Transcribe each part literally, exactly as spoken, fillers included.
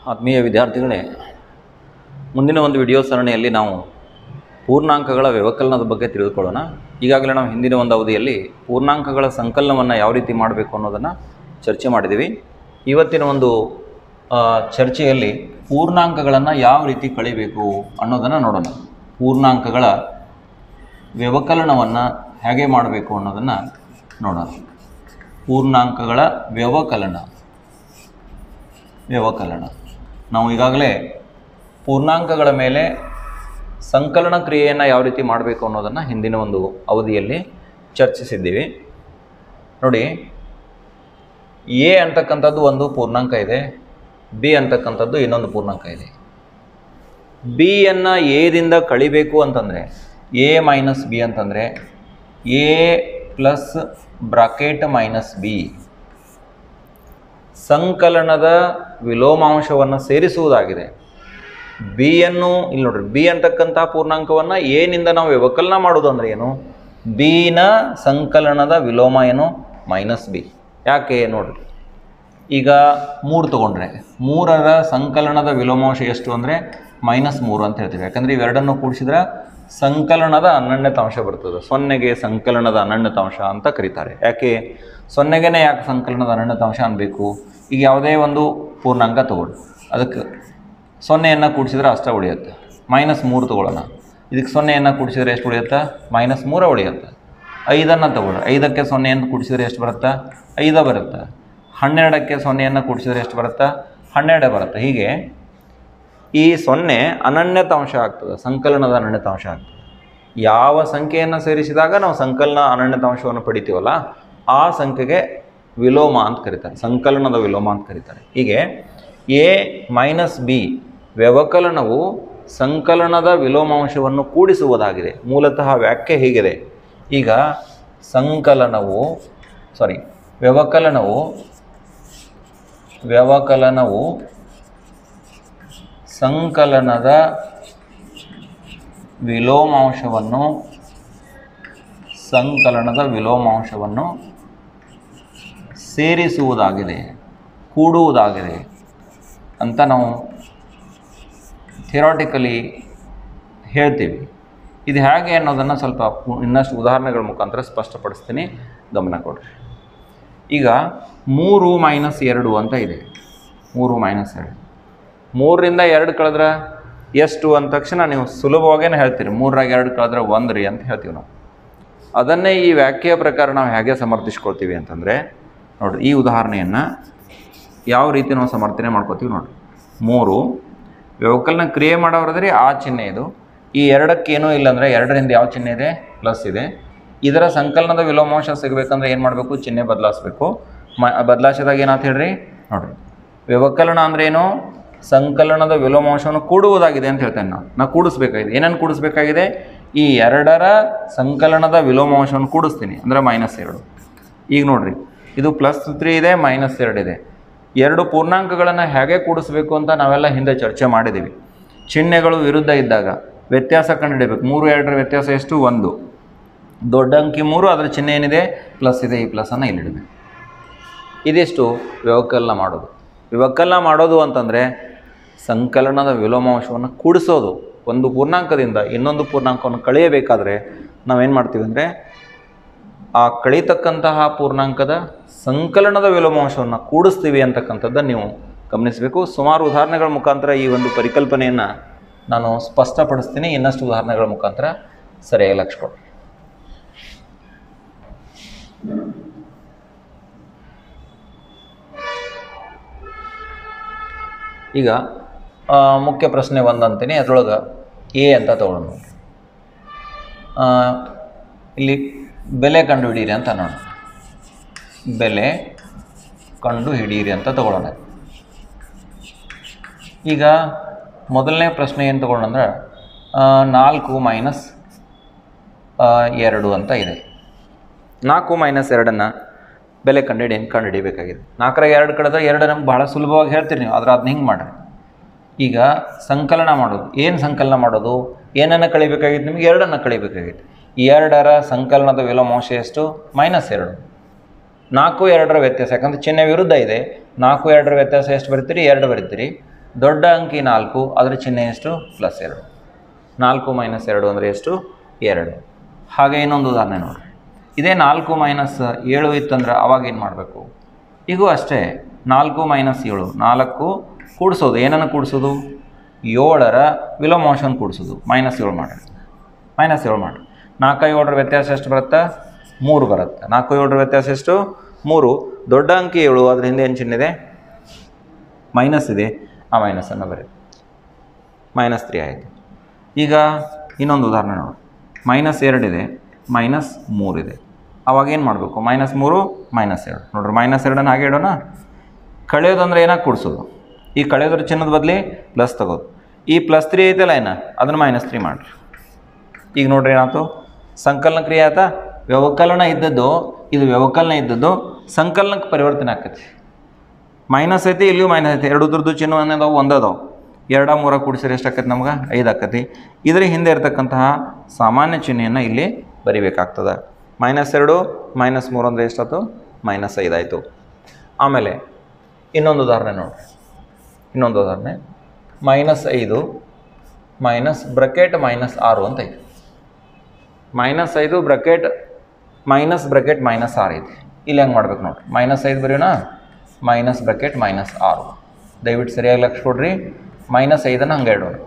ಆತ್ಮೀಯ ವಿದ್ಯಾರ್ಥಿಗಳೇ, ಮುಂದಿನ ಒಂದು ವಿಡಿಯೋ ಸರಣಿಯಲ್ಲಿ ನಾವು ಪೂರ್ಣಾಂಕಗಳ ವ್ಯವಕಲನದ ಬಗ್ಗೆ ತಿಳಿದುಕೊಳ್ಳೋಣ. ಈಗಾಗಲೇ ನಾವು ಹಿಂದಿನ ಒಂದು ಅವಧಿಯಲ್ಲಿ ಪೂರ್ಣಾಂಕಗಳ ಸಂಕಲನವನ್ನು ಯಾವ ರೀತಿ ಮಾಡಬೇಕು ಅನ್ನೋದನ್ನು ಚರ್ಚೆ ಮಾಡಿದ್ದೀವಿ. ಇವತ್ತಿನ ಒಂದು ಚರ್ಚೆಯಲ್ಲಿ ಪೂರ್ಣಾಂಕಗಳನ್ನು ಯಾವ ರೀತಿ ಕಳಿಬೇಕು ಅನ್ನೋದನ್ನು ನೋಡೋಣ. ಪೂರ್ಣಾಂಕಗಳ ವ್ಯವಕಲನವನ್ನು ಹೇಗೆ ಮಾಡಬೇಕು ಅನ್ನೋದನ್ನು ನೋಡೋಣ. ಪೂರ್ಣಾಂಕಗಳ ವ್ಯವಕಲನ ವ್ಯವಕಲನ ನಾವು ಈಗಾಗಲೇ ಪೂರ್ಣಾಂಕಗಳ ಮೇಲೆ ಸಂಕಲನ ಕ್ರಿಯೆಯನ್ನು ಯಾವ ರೀತಿ ಮಾಡಬೇಕು ಅನ್ನೋದನ್ನು ಹಿಂದಿನ ಒಂದು ಅವಧಿಯಲ್ಲಿ ಚರ್ಚಿಸಿದ್ದೀವಿ. ನೋಡಿ, ಎ ಅಂತಕ್ಕಂಥದ್ದು ಒಂದು ಪೂರ್ಣಾಂಕ ಇದೆ, ಬಿ ಅಂತಕ್ಕಂಥದ್ದು ಇನ್ನೊಂದು ಪೂರ್ಣಾಂಕ ಇದೆ. ಬಿಯನ್ನು ಎದಿಂದ ಕಳಿಬೇಕು ಅಂತಂದರೆ ಎ ಮೈನಸ್ ಬಿ ಅಂತಂದರೆ A plus bracket minus B ಸಂಕಲನದ ವಿಲೋಮಾಂಶವನ್ನು ಸೇರಿಸುವುದಾಗಿದೆ. ಬಿಯನ್ನು ಇಲ್ಲಿ ನೋಡ್ರಿ, ಬಿ ಅಂತಕ್ಕಂಥ ಪೂರ್ಣಾಂಕವನ್ನು ಎನಿಂದ ನಾವು ವ್ಯವಕಲನ ಮಾಡೋದು ಅಂದರೆ ಏನು? ಬಿನ ಸಂಕಲನದ ವಿಲೋಮ ಏನು? Minus B. ಯಾಕೆ ನೋಡ್ರಿ, ಈಗ ಮೂರು ತೊಗೊಂಡ್ರೆ ಮೂರರ ಸಂಕಲನದ ವಿಲೋಮಾಂಶ ಎಷ್ಟು ಅಂದರೆ ಮೈನಸ್ ಮೂರು ಅಂತ ಹೇಳ್ತೀವಿ. ಯಾಕಂದರೆ ಇವೆರಡನ್ನು ಕೂಡಿಸಿದ್ರೆ ಸಂಕಲನದ ಅನನ್ಯತಾಂಶ ಬರ್ತದೆ. ಸೊನ್ನೆಗೆ ಸಂಕಲನದ ಅನನ್ಯತಾಂಶ ಅಂತ ಕರೀತಾರೆ. ಯಾಕೆ ಸೊನ್ನೆಗೇ ಯಾಕೆ ಸಂಕಲನದ ಅನನ್ಯತಾಂಶ ಅನ್ಬೇಕು? ಈಗ ಯಾವುದೇ ಒಂದು ಪೂರ್ಣಾಂಕ ತೊಗೊಳ್ಳಿ, ಅದಕ್ಕೆ ಸೊನ್ನೆಯನ್ನು ಕೂಡಿಸಿದ್ರೆ ಅಷ್ಟ ಉಳಿಯುತ್ತೆ. ಮೈನಸ್ ಮೂರು ತೊಗೊಳ್ಳೋಣ, ಇದಕ್ಕೆ ಸೊನ್ನೆಯನ್ನು ಕೂಡಿಸಿದ್ರೆ ಎಷ್ಟು ಉಳಿಯುತ್ತೆ? ಮೈನಸ್ ಮೂರ ಉಳಿಯುತ್ತೆ. ಐದನ್ನು ತೊಗೊಳ್ಳಿ, ಐದಕ್ಕೆ ಸೊನ್ನೆಯನ್ನು ಕೂಡಿಸಿದ್ರೆ ಎಷ್ಟು ಬರುತ್ತೆ? ಐದು ಬರುತ್ತೆ. ಹನ್ನೆರಡಕ್ಕೆ ಸೊನ್ನೆಯನ್ನು ಕೂಡಿಸಿದ್ರೆ ಎಷ್ಟು ಬರುತ್ತೆ? ಹನ್ನೆರಡು ಬರುತ್ತೆ. ಹೀಗೆ ಈ ಸೊನ್ನೆ ಅನನ್ಯತಾಂಶ ಆಗ್ತದೆ, ಸಂಕಲನದ ಅನನ್ಯತಾಂಶ ಆಗ್ತದೆ. ಯಾವ ಸಂಖ್ಯೆಯನ್ನು ಸೇರಿಸಿದಾಗ ನಾವು ಸಂಕಲನ ಅನನ್ಯತಾಂಶವನ್ನು ಪಡಿತೀವಲ್ಲ ಆ ಸಂಖ್ಯೆಗೆ ವಿಲೋಮ ಅಂತ ಕರೀತಾರೆ, ಸಂಕಲನದ ವಿಲೋಮ ಅಂತ ಕರೀತಾರೆ. ಹೀಗೆ ಎ ಮೈನಸ್ ಬಿ ವ್ಯವಕಲನವು ಸಂಕಲನದ ವಿಲೋಮಾಂಶವನ್ನು ಕೂಡಿಸುವುದಾಗಿದೆ. ಮೂಲತಃ ವ್ಯಾಖ್ಯೆ ಹೀಗಿದೆ. ಈಗ ಸಂಕಲನವು ಸಾರಿ ವ್ಯವಕಲನವು ವ್ಯವಕಲನವು ಸಂಕಲನದ ವಿಲೋಮಾಂಶವನ್ನು ಸಂಕಲನದ ವಿಲೋಮಾಂಶವನ್ನು ಸೇರಿಸುವುದಾಗಿದೆ, ಕೂಡುವುದಾಗಿದೆ ಅಂತ ನಾವು ಥಿಯರಾಟಿಕಲಿ ಹೇಳ್ತೀವಿ. ಇದು ಹೇಗೆ ಅನ್ನೋದನ್ನು ಸ್ವಲ್ಪ ಇನ್ನಷ್ಟು ಉದಾಹರಣೆಗಳ ಮುಖಾಂತರ ಸ್ಪಷ್ಟಪಡಿಸ್ತೀನಿ, ಗಮನ ಕೊಡ್ರಿ. ಈಗ ಮೂರು ಮೈನಸ್ ಎರಡು ಅಂತ ಇದೆ. ಮೂರು ಮೈನಸ್ ಎರಡು, ಮೂರರಿಂದ ಎರಡು ಕಳೆದ್ರೆ ಎಷ್ಟು ಅಂದ ತಕ್ಷಣ ನೀವು ಸುಲಭವಾಗೇ ಹೇಳ್ತೀರಿ, ಮೂರರಾಗ ಎರಡು ಕಳೆದ್ರೆ ಒಂದು ರೀ ಅಂತ ಹೇಳ್ತೀವಿ ನಾವು. ಅದನ್ನೇ ಈ ವ್ಯಾಖ್ಯೆಯ ಪ್ರಕಾರ ನಾವು ಹೇಗೆ ಸಮರ್ಥಿಸ್ಕೊಳ್ತೀವಿ ಅಂತಂದರೆ ನೋಡಿರಿ, ಈ ಉದಾಹರಣೆಯನ್ನು ಯಾವ ರೀತಿ ನಾವು ಸಮರ್ಥನೆ ಮಾಡ್ಕೋತೀವಿ ನೋಡಿರಿ. ಮೂರು ವ್ಯವಕಲನ ಕ್ರಿಯೆ ಮಾಡೋರಾದ್ರೆ ಆ ಚಿಹ್ನೆ ಇದು. ಈ ಎರಡಕ್ಕೇನೂ ಇಲ್ಲಾಂದರೆ ಎರಡರಿಂದ ಯಾವ ಚಿಹ್ನೆ ಇದೆ? ಪ್ಲಸ್ ಇದೆ. ಇದರ ಸಂಕಲನದ ವಿಲೋಮಾಂಶ ಸಿಗಬೇಕಂದ್ರೆ ಏನು ಮಾಡಬೇಕು? ಚಿಹ್ನೆ ಬದಲಾಯಿಸ್ಬೇಕು. ಮ ಬದಲಾಯಿಸಿದಾಗ ಏನಾಯ್ತು ಹೇಳ್ರಿ ನೋಡಿರಿ, ವ್ಯವಕಲನ ಅಂದ್ರೇನು? ಸಂಕಲನದ ವಿಲೋಮಾಂಶವನ್ನು ಕೂಡುವುದಾಗಿದೆ ಅಂತ ಹೇಳ್ತೇನೆ ನಾವು. ನಾವು ಕೂಡಿಸ್ಬೇಕಾಗಿದೆ. ಏನನ್ನು ಕೂಡಿಸ್ಬೇಕಾಗಿದೆ? ಈ ಎರಡರ ಸಂಕಲನದ ವಿಲೋಮಾಂಶವನ್ನು ಕೂಡಿಸ್ತೀನಿ ಅಂದರೆ ಮೈನಸ್ ಎರಡು. ಈಗ ನೋಡಿರಿ, ಇದು ಪ್ಲಸ್ ತ್ರೀ ಇದೆ, ಮೈನಸ್ ಎರಡು ಇದೆ. ಎರಡು ಪೂರ್ಣಾಂಕಗಳನ್ನು ಹೇಗೆ ಕೂಡಿಸ್ಬೇಕು ಅಂತ ನಾವೆಲ್ಲ ಹಿಂದೆ ಚರ್ಚೆ ಮಾಡಿದ್ದೀವಿ. ಚಿಹ್ನೆಗಳು ವಿರುದ್ಧ ಇದ್ದಾಗ ವ್ಯತ್ಯಾಸ ಕಂಡುಹಿಡಬೇಕು. ಮೂರು ಎರಡರ ವ್ಯತ್ಯಾಸ ಎಷ್ಟು? ಒಂದು. ದೊಡ್ಡ ಅಂಕಿ ಮೂರು, ಅದರ ಚಿಹ್ನೆ ಏನಿದೆ? ಪ್ಲಸ್ ಇದೆ. ಈ ಪ್ಲಸ್ಸನ್ನು ಇಲ್ಲಿಡಬೇಕು. ಇದಿಷ್ಟು ವ್ಯವಕಲನ ಮಾಡೋದು. ವ್ಯವಕಲನ ಮಾಡೋದು ಅಂತಂದರೆ ಸಂಕಲನದ ವಿಲೋಮಾಂಶವನ್ನು ಕೂಡಿಸೋದು. ಒಂದು ಪೂರ್ಣಾಂಕದಿಂದ ಇನ್ನೊಂದು ಪೂರ್ಣಾಂಕವನ್ನು ಕಳೆಯಬೇಕಾದ್ರೆ ನಾವೇನು ಮಾಡ್ತೀವಿ ಅಂದರೆ ಆ ಕಳೀತಕ್ಕಂತಹ ಪೂರ್ಣಾಂಕದ ಸಂಕಲನದ ವಿಲೋಮಾಂಶವನ್ನು ಕೂಡಿಸ್ತೀವಿ ಅಂತಕ್ಕಂಥದ್ದನ್ನು ನೀವು ಗಮನಿಸಬೇಕು. ಸುಮಾರು ಉದಾಹರಣೆಗಳ ಮುಖಾಂತರ ಈ ಒಂದು ಪರಿಕಲ್ಪನೆಯನ್ನು ನಾನು ಸ್ಪಷ್ಟಪಡಿಸ್ತೀನಿ. ಇನ್ನಷ್ಟು ಉದಾಹರಣೆಗಳ ಮುಖಾಂತರ ಸರಿಯಾಗಿ ಲಕ್ಷ್ಯ ಕೊಡಿ. ಈಗ ಮುಖ್ಯ ಪ್ರಶ್ನೆ ಒಂದು ಅಂತೀನಿ, ಅದರೊಳಗೆ ಎ ಅಂತ ತಗೊಳ್ಳೋಣ. ಇಲ್ಲಿ ಬೆಲೆ ಕಂಡು ಹಿಡೀರಿ ಅಂತ ನೋಡೋಣ. ಬೆಲೆ ಕಂಡು ಹಿಡೀರಿ ಅಂತ ತಗೊಳ್ಳೋಣ. ಈಗ ಮೊದಲನೇ ಪ್ರಶ್ನೆ ಏನು ತಗೊಳ್ಳೋಣ ಅಂದ್ರೆ ನಾಲ್ಕು ಮೈನಸ್ ಎರಡು ಅಂತ ಇದೆ. ನಾಲ್ಕು ಮೈನಸ್ ಎರಡನ್ನು ಬೆಲೆ ಕಂಡು ಹಿಡಿ ಕಂಡು ಹಿಡಿಬೇಕಾಗಿದೆ. ನಾಲ್ಕರಾಗ ಎರಡು ಕಳೆದ್ರೆ ಎರಡು ನಮ್ಗೆ ಭಾಳ ಸುಲಭವಾಗಿ ಹೇಳ್ತೀರಿ ನೀವು, ಆದರೆ ಅದನ್ನ ಹಿಂಗೆ ಮಾಡಿರಿ. ಈಗ ಸಂಕಲನ ಮಾಡೋದು, ಏನು ಸಂಕಲನ ಮಾಡೋದು? ಏನನ್ನು ಕಳಿಬೇಕಾಗಿತ್ತು ನಿಮಗೆ? ಎರಡನ್ನು ಕಳಿಬೇಕಾಗಿತ್ತು. ಎರಡರ ಸಂಕಲನದ ವಿಲೋಮಾಂಶ ಎಷ್ಟು? ಮೈನಸ್ ಎರಡು. ನಾಲ್ಕು ಎರಡರ ವ್ಯತ್ಯಾಸ, ಯಾಕಂದರೆ ಚಿಹ್ನೆ ವಿರುದ್ಧ ಇದೆ. ನಾಲ್ಕು ಎರಡರ ವ್ಯತ್ಯಾಸ ಎಷ್ಟು ಬರೀತೀರಿ? ಎರಡು ಬರೀತೀರಿ. ದೊಡ್ಡ ಅಂಕಿ ನಾಲ್ಕು, ಅದರ ಚಿಹ್ನೆ ಎಷ್ಟು? ಪ್ಲಸ್ ಎರಡು. ನಾಲ್ಕು ಮೈನಸ್ ಎರಡು ಅಂದರೆ ಎಷ್ಟು? ಎರಡು. ಹಾಗೆ ಇನ್ನೊಂದು ಉದಾಹರಣೆ ನೋಡಿರಿ. ಇದೇ ನಾಲ್ಕು ಮೈನಸ್ ಏಳು ಇತ್ತಂದ್ರೆ ಅವಾಗ ಏನು ಮಾಡಬೇಕು? ಈಗೂ ಅಷ್ಟೇ, ನಾಲ್ಕು ಮೈನಸ್ ಏಳು, ನಾಲ್ಕು ಕೂಡಿಸೋದು, ಏನನ್ನು ಕೂಡಿಸೋದು? ಏಳರ ವಿಲೋಮಾಂಶವನ್ನು ಕೂಡಿಸೋದು, ಮೈನಸ್ ಏಳು ಮಾಡಿರಿ. ಮೈನಸ್ ಏಳು ಮಾಡಿರಿ. ನಾಲ್ಕು ಏಳರ ವ್ಯತ್ಯಾಸ ಎಷ್ಟು ಬರುತ್ತೆ? ಮೂರು ಬರುತ್ತೆ. ನಾಲ್ಕು ಏಳರ ವ್ಯತ್ಯಾಸ ಎಷ್ಟು? ಮೂರು. ದೊಡ್ಡ ಅಂಕಿ ಏಳು, ಅದ್ರ ಹಿಂದೆ ಏನು ಚಿಹ್ನೆ ಇದೆ? ಮೈನಸ್ ಇದೆ. ಆ ಮೈನಸನ್ನು ಬರೀ, ಮೈನಸ್ ತ್ರೀ ಆಯಿತು. ಈಗ ಇನ್ನೊಂದು ಉದಾಹರಣೆ ನೋಡಿ. ಮೈನಸ್ ಎರಡಿದೆ, ಮೈನಸ್ ಮೂರಿದೆ. ಅವಾಗ ಏನು ಮಾಡಬೇಕು? ಮೈನಸ್ ಮೂರು ಮೈನಸ್ ಎರಡು. ನೋಡ್ರಿ, ಮೈನಸ್ ಎರಡನ್ನು ಹಾಗೆ ಇಡೋಣ. ಕಳೆಯೋದಂದ್ರೆ ಏನಾಗಿ ಕೂಡಿಸೋದು? ಈ ಕಳೆಯೋದ್ರ ಚಿನ್ನದ ಬದಲಿ ಪ್ಲಸ್ ತಗೋದು. ಈ ಪ್ಲಸ್ ತ್ರೀ ಐತಲ್ಲ ಏನ, ಅದನ್ನು ಮೈನಸ್ ತ್ರೀ ಮಾಡಿರಿ. ಈಗ ನೋಡ್ರಿ ಏನಾಯ್ತು? ಸಂಕಲನ ಕ್ರಿಯೆ ಆಯ್ತಾ? ವ್ಯವಕಲನ ಇದ್ದದ್ದು, ಇದು ವ್ಯವಕಲನ ಇದ್ದದ್ದು ಸಂಕಲನಕ್ಕೆ ಪರಿವರ್ತನೆ ಆಕೈತಿ. ಮೈನಸ್ ಐತಿ, ಇಲ್ಲಿಯೂ ಮೈನಸ್ ಐತಿ. ಎರಡು ಉದ್ರದ್ದು ಚಿಹ್ನೆ ಅನ್ನೋದು ಒಂದದಾವು. ಎರಡ ಮೂರ ಕೂಡಿಸಿದ್ರೆ ಎಷ್ಟು ಆಕೈತಿ? ನಮ್ಗೆ ಐದು ಆಕೈತಿ. ಇದರ ಹಿಂದೆ ಇರತಕ್ಕಂತಹ ಸಾಮಾನ್ಯ ಚಿಹ್ನೆಯನ್ನು ಇಲ್ಲಿ ಬರಿಬೇಕಾಗ್ತದೆ. ಮೈನಸ್ ಎರಡು ಮೈನಸ್ ಮೂರು ಅಂದರೆ ಎಷ್ಟಾಯ್ತು? ಮೈನಸ್ ಐದು ಆಯಿತು. ಆಮೇಲೆ ಇನ್ನೊಂದು ಉದಾಹರಣೆ ನೋಡಿ. ಇನ್ನೊಂದು ಉದಾಹರಣೆ, ಮೈನಸ್ ಐದು ಮೈನಸ್ ಬ್ರಕೆಟ್ ಮೈನಸ್ ಆರು ಅಂತ ಐತಿ. ಮೈನಸ್ ಐದು ಬ್ರಕೆಟ್ ಮೈನಸ್ ಬ್ರಕೆಟ್ ಮೈನಸ್ ಆರು ಐತಿ. ಇಲ್ಲಿ ಹೆಂಗೆ ಮಾಡ್ಬೇಕು ನೋಡಿರಿ. ಮೈನಸ್ ಐದು ಬರೆಯೋಣ, ಮೈನಸ್ ಬ್ರಕೆಟ್ ಮೈನಸ್ ಆರು. ದಯವಿಟ್ಟು ಸರಿಯಾಗಿ ಲಕ್ಷ ಕೊಡ್ರಿ. ಮೈನಸ್ ಐದನ್ನು ಹಂಗೆ ಇಡೋಣ.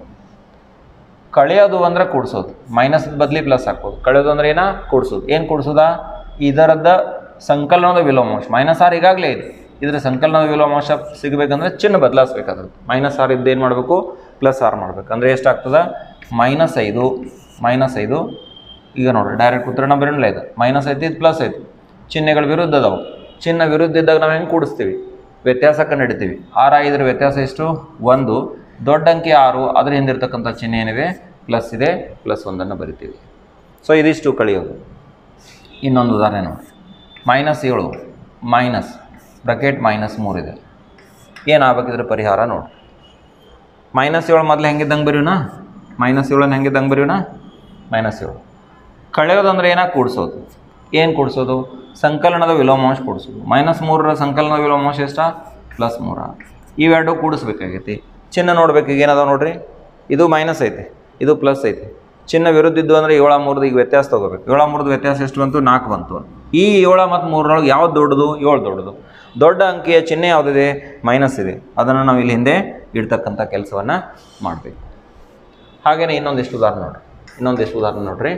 ಕಳೆಯೋದು ಅಂದ್ರೆ ಕೂಡಿಸೋದು, ಮೈನಸ್ ಬದಲಿ ಪ್ಲಸ್ ಹಾಕೋದು. ಕಳೆಯೋದು ಅಂದ್ರೆ ಏನ? ಕೂಡಿಸೋದು. ಏನು ಕೂಡಿಸೋದ? ಇದರದ ಸಂಕಲನದ ವಿಲೋಮಾಂಶ. ಮೈನಸ್ ಆರು ಈಗಾಗಲೇ ಇದೆ. ಇದರ ಸಂಕಲನದ ವಿಲೋಮಾಂಶ ಸಿಗಬೇಕಂದ್ರೆ ಚಿಹ್ನೆ ಬದಲಾಯಿಸ್ಬೇಕಾದ್ರೆ ಮೈನಸ್ ಆರು ಇದ್ದು ಏನು ಮಾಡಬೇಕು? ಪ್ಲಸ್ ಆರು ಮಾಡಬೇಕು. ಅಂದರೆ ಎಷ್ಟಾಗ್ತದೆ? ಮೈನಸ್ ಐದು ಮೈನಸ್ ಐದು. ಈಗ ನೋಡಿರಿ, ಡೈರೆಕ್ಟ್ ಉತ್ತರನ ಬರೋಣ. ಇದು ಮೈನಸ್ ಐತಿ, ಇದು ಪ್ಲಸ್ ಐತಿ. ಚಿಹ್ನೆಗಳು ವಿರುದ್ಧ ಅದಾವೆ. ಚಿಹ್ನೆ ವಿರುದ್ಧ ಇದ್ದಾಗ ನಾವು ಹೆಂಗೆ ಕೂಡಿಸ್ತೀವಿ? ವ್ಯತ್ಯಾಸ ಕಂಡುಹಿಡಿತೀವಿ. ಆರು ಐದರ ವ್ಯತ್ಯಾಸ ಎಷ್ಟು? ಒಂದು. ದೊಡ್ಡ ಅಂಕಿ ಆರು, ಅದರ ಹಿಂದಿರ್ತಕ್ಕಂಥ ಚಿಹ್ನೆ ಏನಿದೆ? ಪ್ಲಸ್ ಇದೆ. ಪ್ಲಸ್ ಒಂದನ್ನು ಬರಿತೀವಿ. ಸೊ ಇದಿಷ್ಟು ಕಳೆಯೋದು. ಇನ್ನೊಂದು ಉದಾಹರಣೆ ನೋಡಿ. ಮೈನಸ್ ಏಳು ಮೈನಸ್ ಬ್ರಕೆಟ್ ಮೈನಸ್ ಮೂರಿದೆ. ಏನಾಗಬೇಕಿದ್ರೆ ಪರಿಹಾರ ನೋಡಿ. ಮೈನಸ್ ಏಳು ಮೊದಲು ಹೆಂಗಿದ್ದಂಗೆ ಬರೆಯೋಣ? ಮೈನಸ್ ಏಳನ್ನು ಹೆಂಗಿದ್ದಂಗೆ ಬರೆಯೋಣ? ಮೈನಸ್ ಏಳು. ಕಳೆಯೋದಂದ್ರೆ ಏನಾಗಿ ಕೂಡಿಸೋದು? ಏನು ಕೂಡಿಸೋದು? ಸಂಕಲನದ ವಿಲೋಮಾಂಶ ಕೂಡಿಸೋದು. ಮೈನಸ್ ಮೂರರ ಸಂಕಲನದ ವಿಲೋಮಾಂಶ ಎಷ್ಟ? ಪ್ಲಸ್ ಮೂರ. ಇವೆರಡು ಕೂಡಿಸ್ಬೇಕಾಗೈತಿ. ಚಿಹ್ನೆ ನೋಡ್ಬೇಕು. ಈಗ ಏನದ ನೋಡ್ರಿ, ಇದು ಮೈನಸ್ ಐತೆ, ಇದು ಪ್ಲಸ್ ಐತೆ. ಚಿಹ್ನೆ ವಿರುದ್ಧ ಇದ್ದು ಅಂದರೆ ಏಳ ಮೂರದು ಈಗ ವ್ಯತ್ಯಾಸ ತೊಗೋಬೇಕು. ಏಳ ಮೂರದು ವ್ಯತ್ಯಾಸ ಎಷ್ಟು ಬಂತು? ನಾಲ್ಕು ಬಂತು. ಈ ಏಳ ಮತ್ತು ಮೂರರೊಳಗೆ ಯಾವ್ದು ದೊಡ್ಡದು? ಏಳು ದೊಡ್ಡದು. ದೊಡ್ಡ ಅಂಕಿಯ ಚಿಹ್ನೆ ಯಾವುದಿದೆ? ಮೈನಸ್ ಇದೆ. ಅದನ್ನು ನಾವು ಇಲ್ಲಿ ಹಿಂದೆ ಇಡ್ತಕ್ಕಂಥ ಕೆಲಸವನ್ನು ಮಾಡಬೇಕು. ಹಾಗೆಯೇ ಇನ್ನೊಂದಿಷ್ಟು ಉದಾಹರಣೆ ನೋಡಿರಿ. ಇನ್ನೊಂದಿಷ್ಟು ಉದಾಹರಣೆ ನೋಡಿರಿ.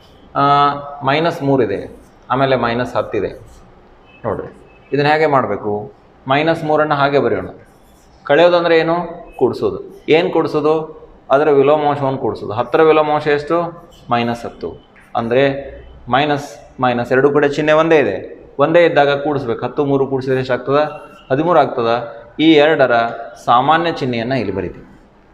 ಮೈನಸ್ ಮೂರಿದೆ, ಆಮೇಲೆ ಮೈನಸ್ ಹತ್ತಿದೆ. ನೋಡಿರಿ, ಇದನ್ನು ಹೇಗೆ ಮಾಡಬೇಕು? ಮೈನಸ್ ಮೂರನ್ನು ಹಾಗೆ ಬರೆಯೋಣ. ಕಳೆಯೋದಂದರೆ ಏನು? ಕೂಡಿಸೋದು. ಏನು ಕೂಡಿಸೋದು? ಅದರ ವಿಲೋಮಾಂಶವನ್ನು ಕೂಡಿಸೋದು. ಹತ್ತರ ವಿಲೋಮಾಂಶ ಎಷ್ಟು? ಮೈನಸ್ ಹತ್ತು. ಅಂದರೆ ಮೈನಸ್ ಮೈನಸ್ ಎರಡು ಕಡೆ ಚಿಹ್ನೆ ಒಂದೇ ಇದೆ. ಒಂದೇ ಇದ್ದಾಗ ಕೂಡಿಸ್ಬೇಕು. ಹತ್ತು ಮೂರು ಕೂಡಿಸಿದ್ರೆ ಎಷ್ಟಾಗ್ತದೆ? ಹದಿಮೂರು ಆಗ್ತದೆ. ಈ ಎರಡರ ಸಾಮಾನ್ಯ ಚಿಹ್ನೆಯನ್ನು ಇಲ್ಲಿ ಬರಿತೀವಿ.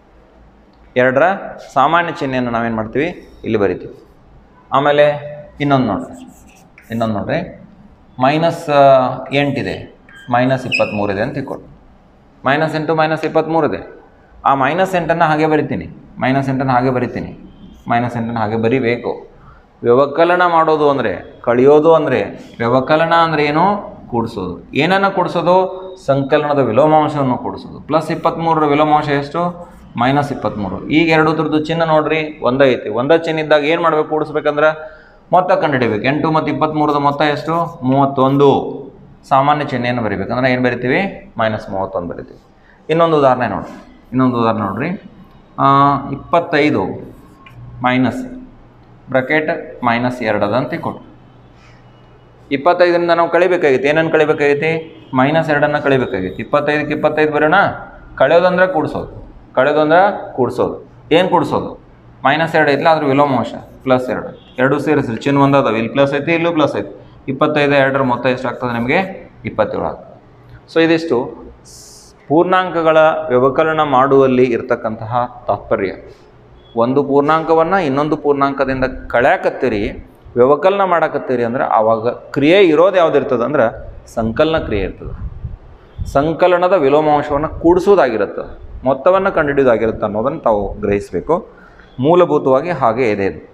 ಎರಡರ ಸಾಮಾನ್ಯ ಚಿಹ್ನೆಯನ್ನು ನಾವೇನು ಮಾಡ್ತೀವಿ? ಇಲ್ಲಿ ಬರಿತೀವಿ. ಆಮೇಲೆ ಇನ್ನೊಂದು ನೋಡ್ರಿ. ಇನ್ನೊಂದು ನೋಡ್ರಿ, ಮೈನಸ್ ಎಂಟಿದೆ, ಮೈನಸ್ ಇಪ್ಪತ್ತ್ಮೂರಿದೆ ಅಂತ ತಿಳ್ಕೊಳ್ಳಿ. ಮೈನಸ್ ಎಂಟು ಮೈನಸ್ ಇಪ್ಪತ್ತ್ಮೂರಿದೆ. ಆ ಮೈನಸ್ ಎಂಟನ್ನು ಹಾಗೆ ಬರಿತೀನಿ. ಮೈನಸ್ ಎಂಟನ್ನು ಹಾಗೆ ಬರಿತೀನಿ. ಮೈನಸ್ ಎಂಟನ್ನು ಹಾಗೆ ಬರಿಬೇಕು. ವ್ಯವಕಲನ ಮಾಡೋದು ಅಂದರೆ, ಕಳೆಯೋದು ಅಂದರೆ, ವ್ಯವಕಲನ ಅಂದರೆ ಏನು? ಕೂಡಿಸೋದು. ಏನನ್ನು ಕೂಡಿಸೋದು? ಸಂಕಲನದ ವಿಲೋಮಾಂಶವನ್ನು ಕೂಡಿಸೋದು. ಪ್ಲಸ್ ಇಪ್ಪತ್ತ್ಮೂರರ ವಿಲೋಮಾಂಶ ಎಷ್ಟು? ಮೈನಸ್ ಇಪ್ಪತ್ತ್ಮೂರು. ಈಗ ಎರಡು ಥರದ್ದು ಚಿಹ್ನೆ ನೋಡ್ರಿ, ಒಂದೇ ಐತಿ. ಒಂದೇ ಚಿಹ್ನೆ ಇದ್ದಾಗ ಏನು ಮಾಡಬೇಕು? ಕೂಡಿಸ್ಬೇಕಂದ್ರೆ ಮೊತ್ತ ಕಂಡುಹಿಡಿಬೇಕು. ಎಂಟು ಮತ್ತು ಇಪ್ಪತ್ತ್ಮೂರದ ಮೊತ್ತ ಎಷ್ಟು? ಮೂವತ್ತೊಂದು. ಸಾಮಾನ್ಯ ಚಿಹ್ನೆಯನ್ನು ಬರಿಬೇಕಂದ್ರೆ ಏನು ಬರಿತೀವಿ? ಮೈನಸ್ ಮೂವತ್ತೊಂದು ಬರಿತೀವಿ. ಇನ್ನೊಂದು ಉದಾಹರಣೆ ನೋಡಿರಿ. ಇನ್ನೊಂದು ಉದಾಹರಣೆ ನೋಡಿರಿ. ಇಪ್ಪತ್ತೈದು ಮೈನಸ್ ಬ್ರಕೆಟ್ ಮೈನಸ್ ಎರಡು ಅದ ಅಂತ ಕೊಟ್ಟು. ಇಪ್ಪತ್ತೈದರಿಂದ ನಾವು ಕಳಿಬೇಕಾಗೈತಿ. ಏನನ್ನು ಕಳಿಬೇಕಾಗೈತಿ? ಮೈನಸ್ ಎರಡನ್ನು ಕಳಿಬೇಕಾಗೈತಿ. ಇಪ್ಪತ್ತೈದಕ್ಕೆ ಇಪ್ಪತ್ತೈದು ಬರೋಣ. ಕಳೆಯೋದಂದ್ರೆ ಕೂಡಿಸೋದು. ಕಳೆಯೋದಂದ್ರೆ ಕೂಡಿಸೋದು. ಏನು ಕೂಡಿಸೋದು? ಮೈನಸ್ ಎರಡು ಐತಿಲ್ಲ, ಅದ್ರ ವಿಲೋಮಾಂಶ ಪ್ಲಸ್ ಎರಡು. ಎರಡು ಸೇರಿಸ್ರಿ, ಚಿಹ್ನೆ ಒಂದು ಅದಾವೆ. ಇಲ್ಲಿ ಪ್ಲಸ್ ಐತಿ, ಇಲ್ಲೂ ಪ್ಲಸ್ ಐತಿ. ಇಪ್ಪತ್ತೈದು ಎರಡರ ಮೊತ್ತ ಎಷ್ಟಾಗ್ತದೆ? ನಿಮಗೆ ಇಪ್ಪತ್ತೇಳು ಆಗ್ತದೆ. ಸೊ ಇದಿಷ್ಟು ಪೂರ್ಣಾಂಕಗಳ ವ್ಯವಕಲನ ಮಾಡುವಲ್ಲಿ ಇರತಕ್ಕಂತಹ ತಾತ್ಪರ್ಯ. ಒಂದು ಪೂರ್ಣಾಂಕವನ್ನು ಇನ್ನೊಂದು ಪೂರ್ಣಾಂಕದಿಂದ ಕಳ್ಯಾಕತ್ತೀರಿ, ವ್ಯವಕಲನ ಮಾಡಕತ್ತೀರಿ ಅಂದ್ರೆ ಆವಾಗ ಕ್ರಿಯೆ ಇರೋದು ಯಾವ್ದು ಇರ್ತದೆ ಅಂದ್ರೆ ಸಂಕಲನ ಕ್ರಿಯೆ ಇರ್ತದೆ. ಸಂಕಲನದ ವಿಲೋಮಾಂಶವನ್ನು ಕೂಡಿಸೋದಾಗಿರುತ್ತೆ, ಮೊತ್ತವನ್ನು ಕಂಡುಹಿಡಿಯೋದಾಗಿರುತ್ತೆ ಅನ್ನೋದನ್ನು ತಾವು ಗ್ರಹಿಸಬೇಕು. ಮೂಲಭೂತವಾಗಿ ಹಾಗೆ ಇದೆ ಇದು.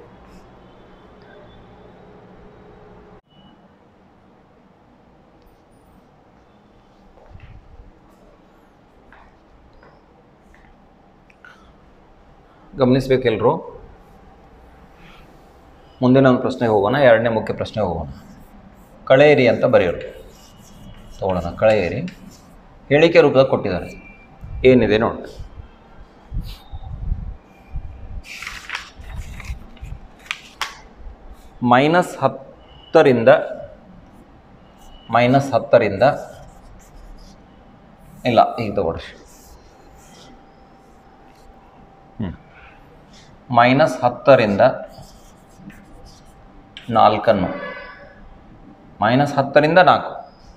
ಗಮನಿಸಬೇಕೆಲ್ಲರೂ. ಮುಂದಿನ ಒಂದು ಪ್ರಶ್ನೆಗೆ ಹೋಗೋಣ, ಎರಡನೇ ಮುಖ್ಯ ಪ್ರಶ್ನೆಗೆ ಹೋಗೋಣ. ಕಳೆಯಿರಿ ಅಂತ ಬರೆಯೋರು ತಗೊಳ್ಳೋಣ. ಕಳೆಯಿರಿ ಹೇಳಿಕೆ ರೂಪದಾಗ ಕೊಟ್ಟಿದ್ದಾರೆ, ಏನಿದೆ ನೋಡಿ. ಮೈನಸ್ ಹತ್ತರಿಂದ ಮೈನಸ್ ಹತ್ತರಿಂದ ಇಲ್ಲ ಈಗ ತಗೊಳ್ರಿ. ಹ್ಞೂ ಮೈನಸ್ ಹತ್ತರಿಂದ ನಾಲ್ಕನ್ನು ಮೈನಸ್ ಹತ್ತರಿಂದ ನಾಲ್ಕು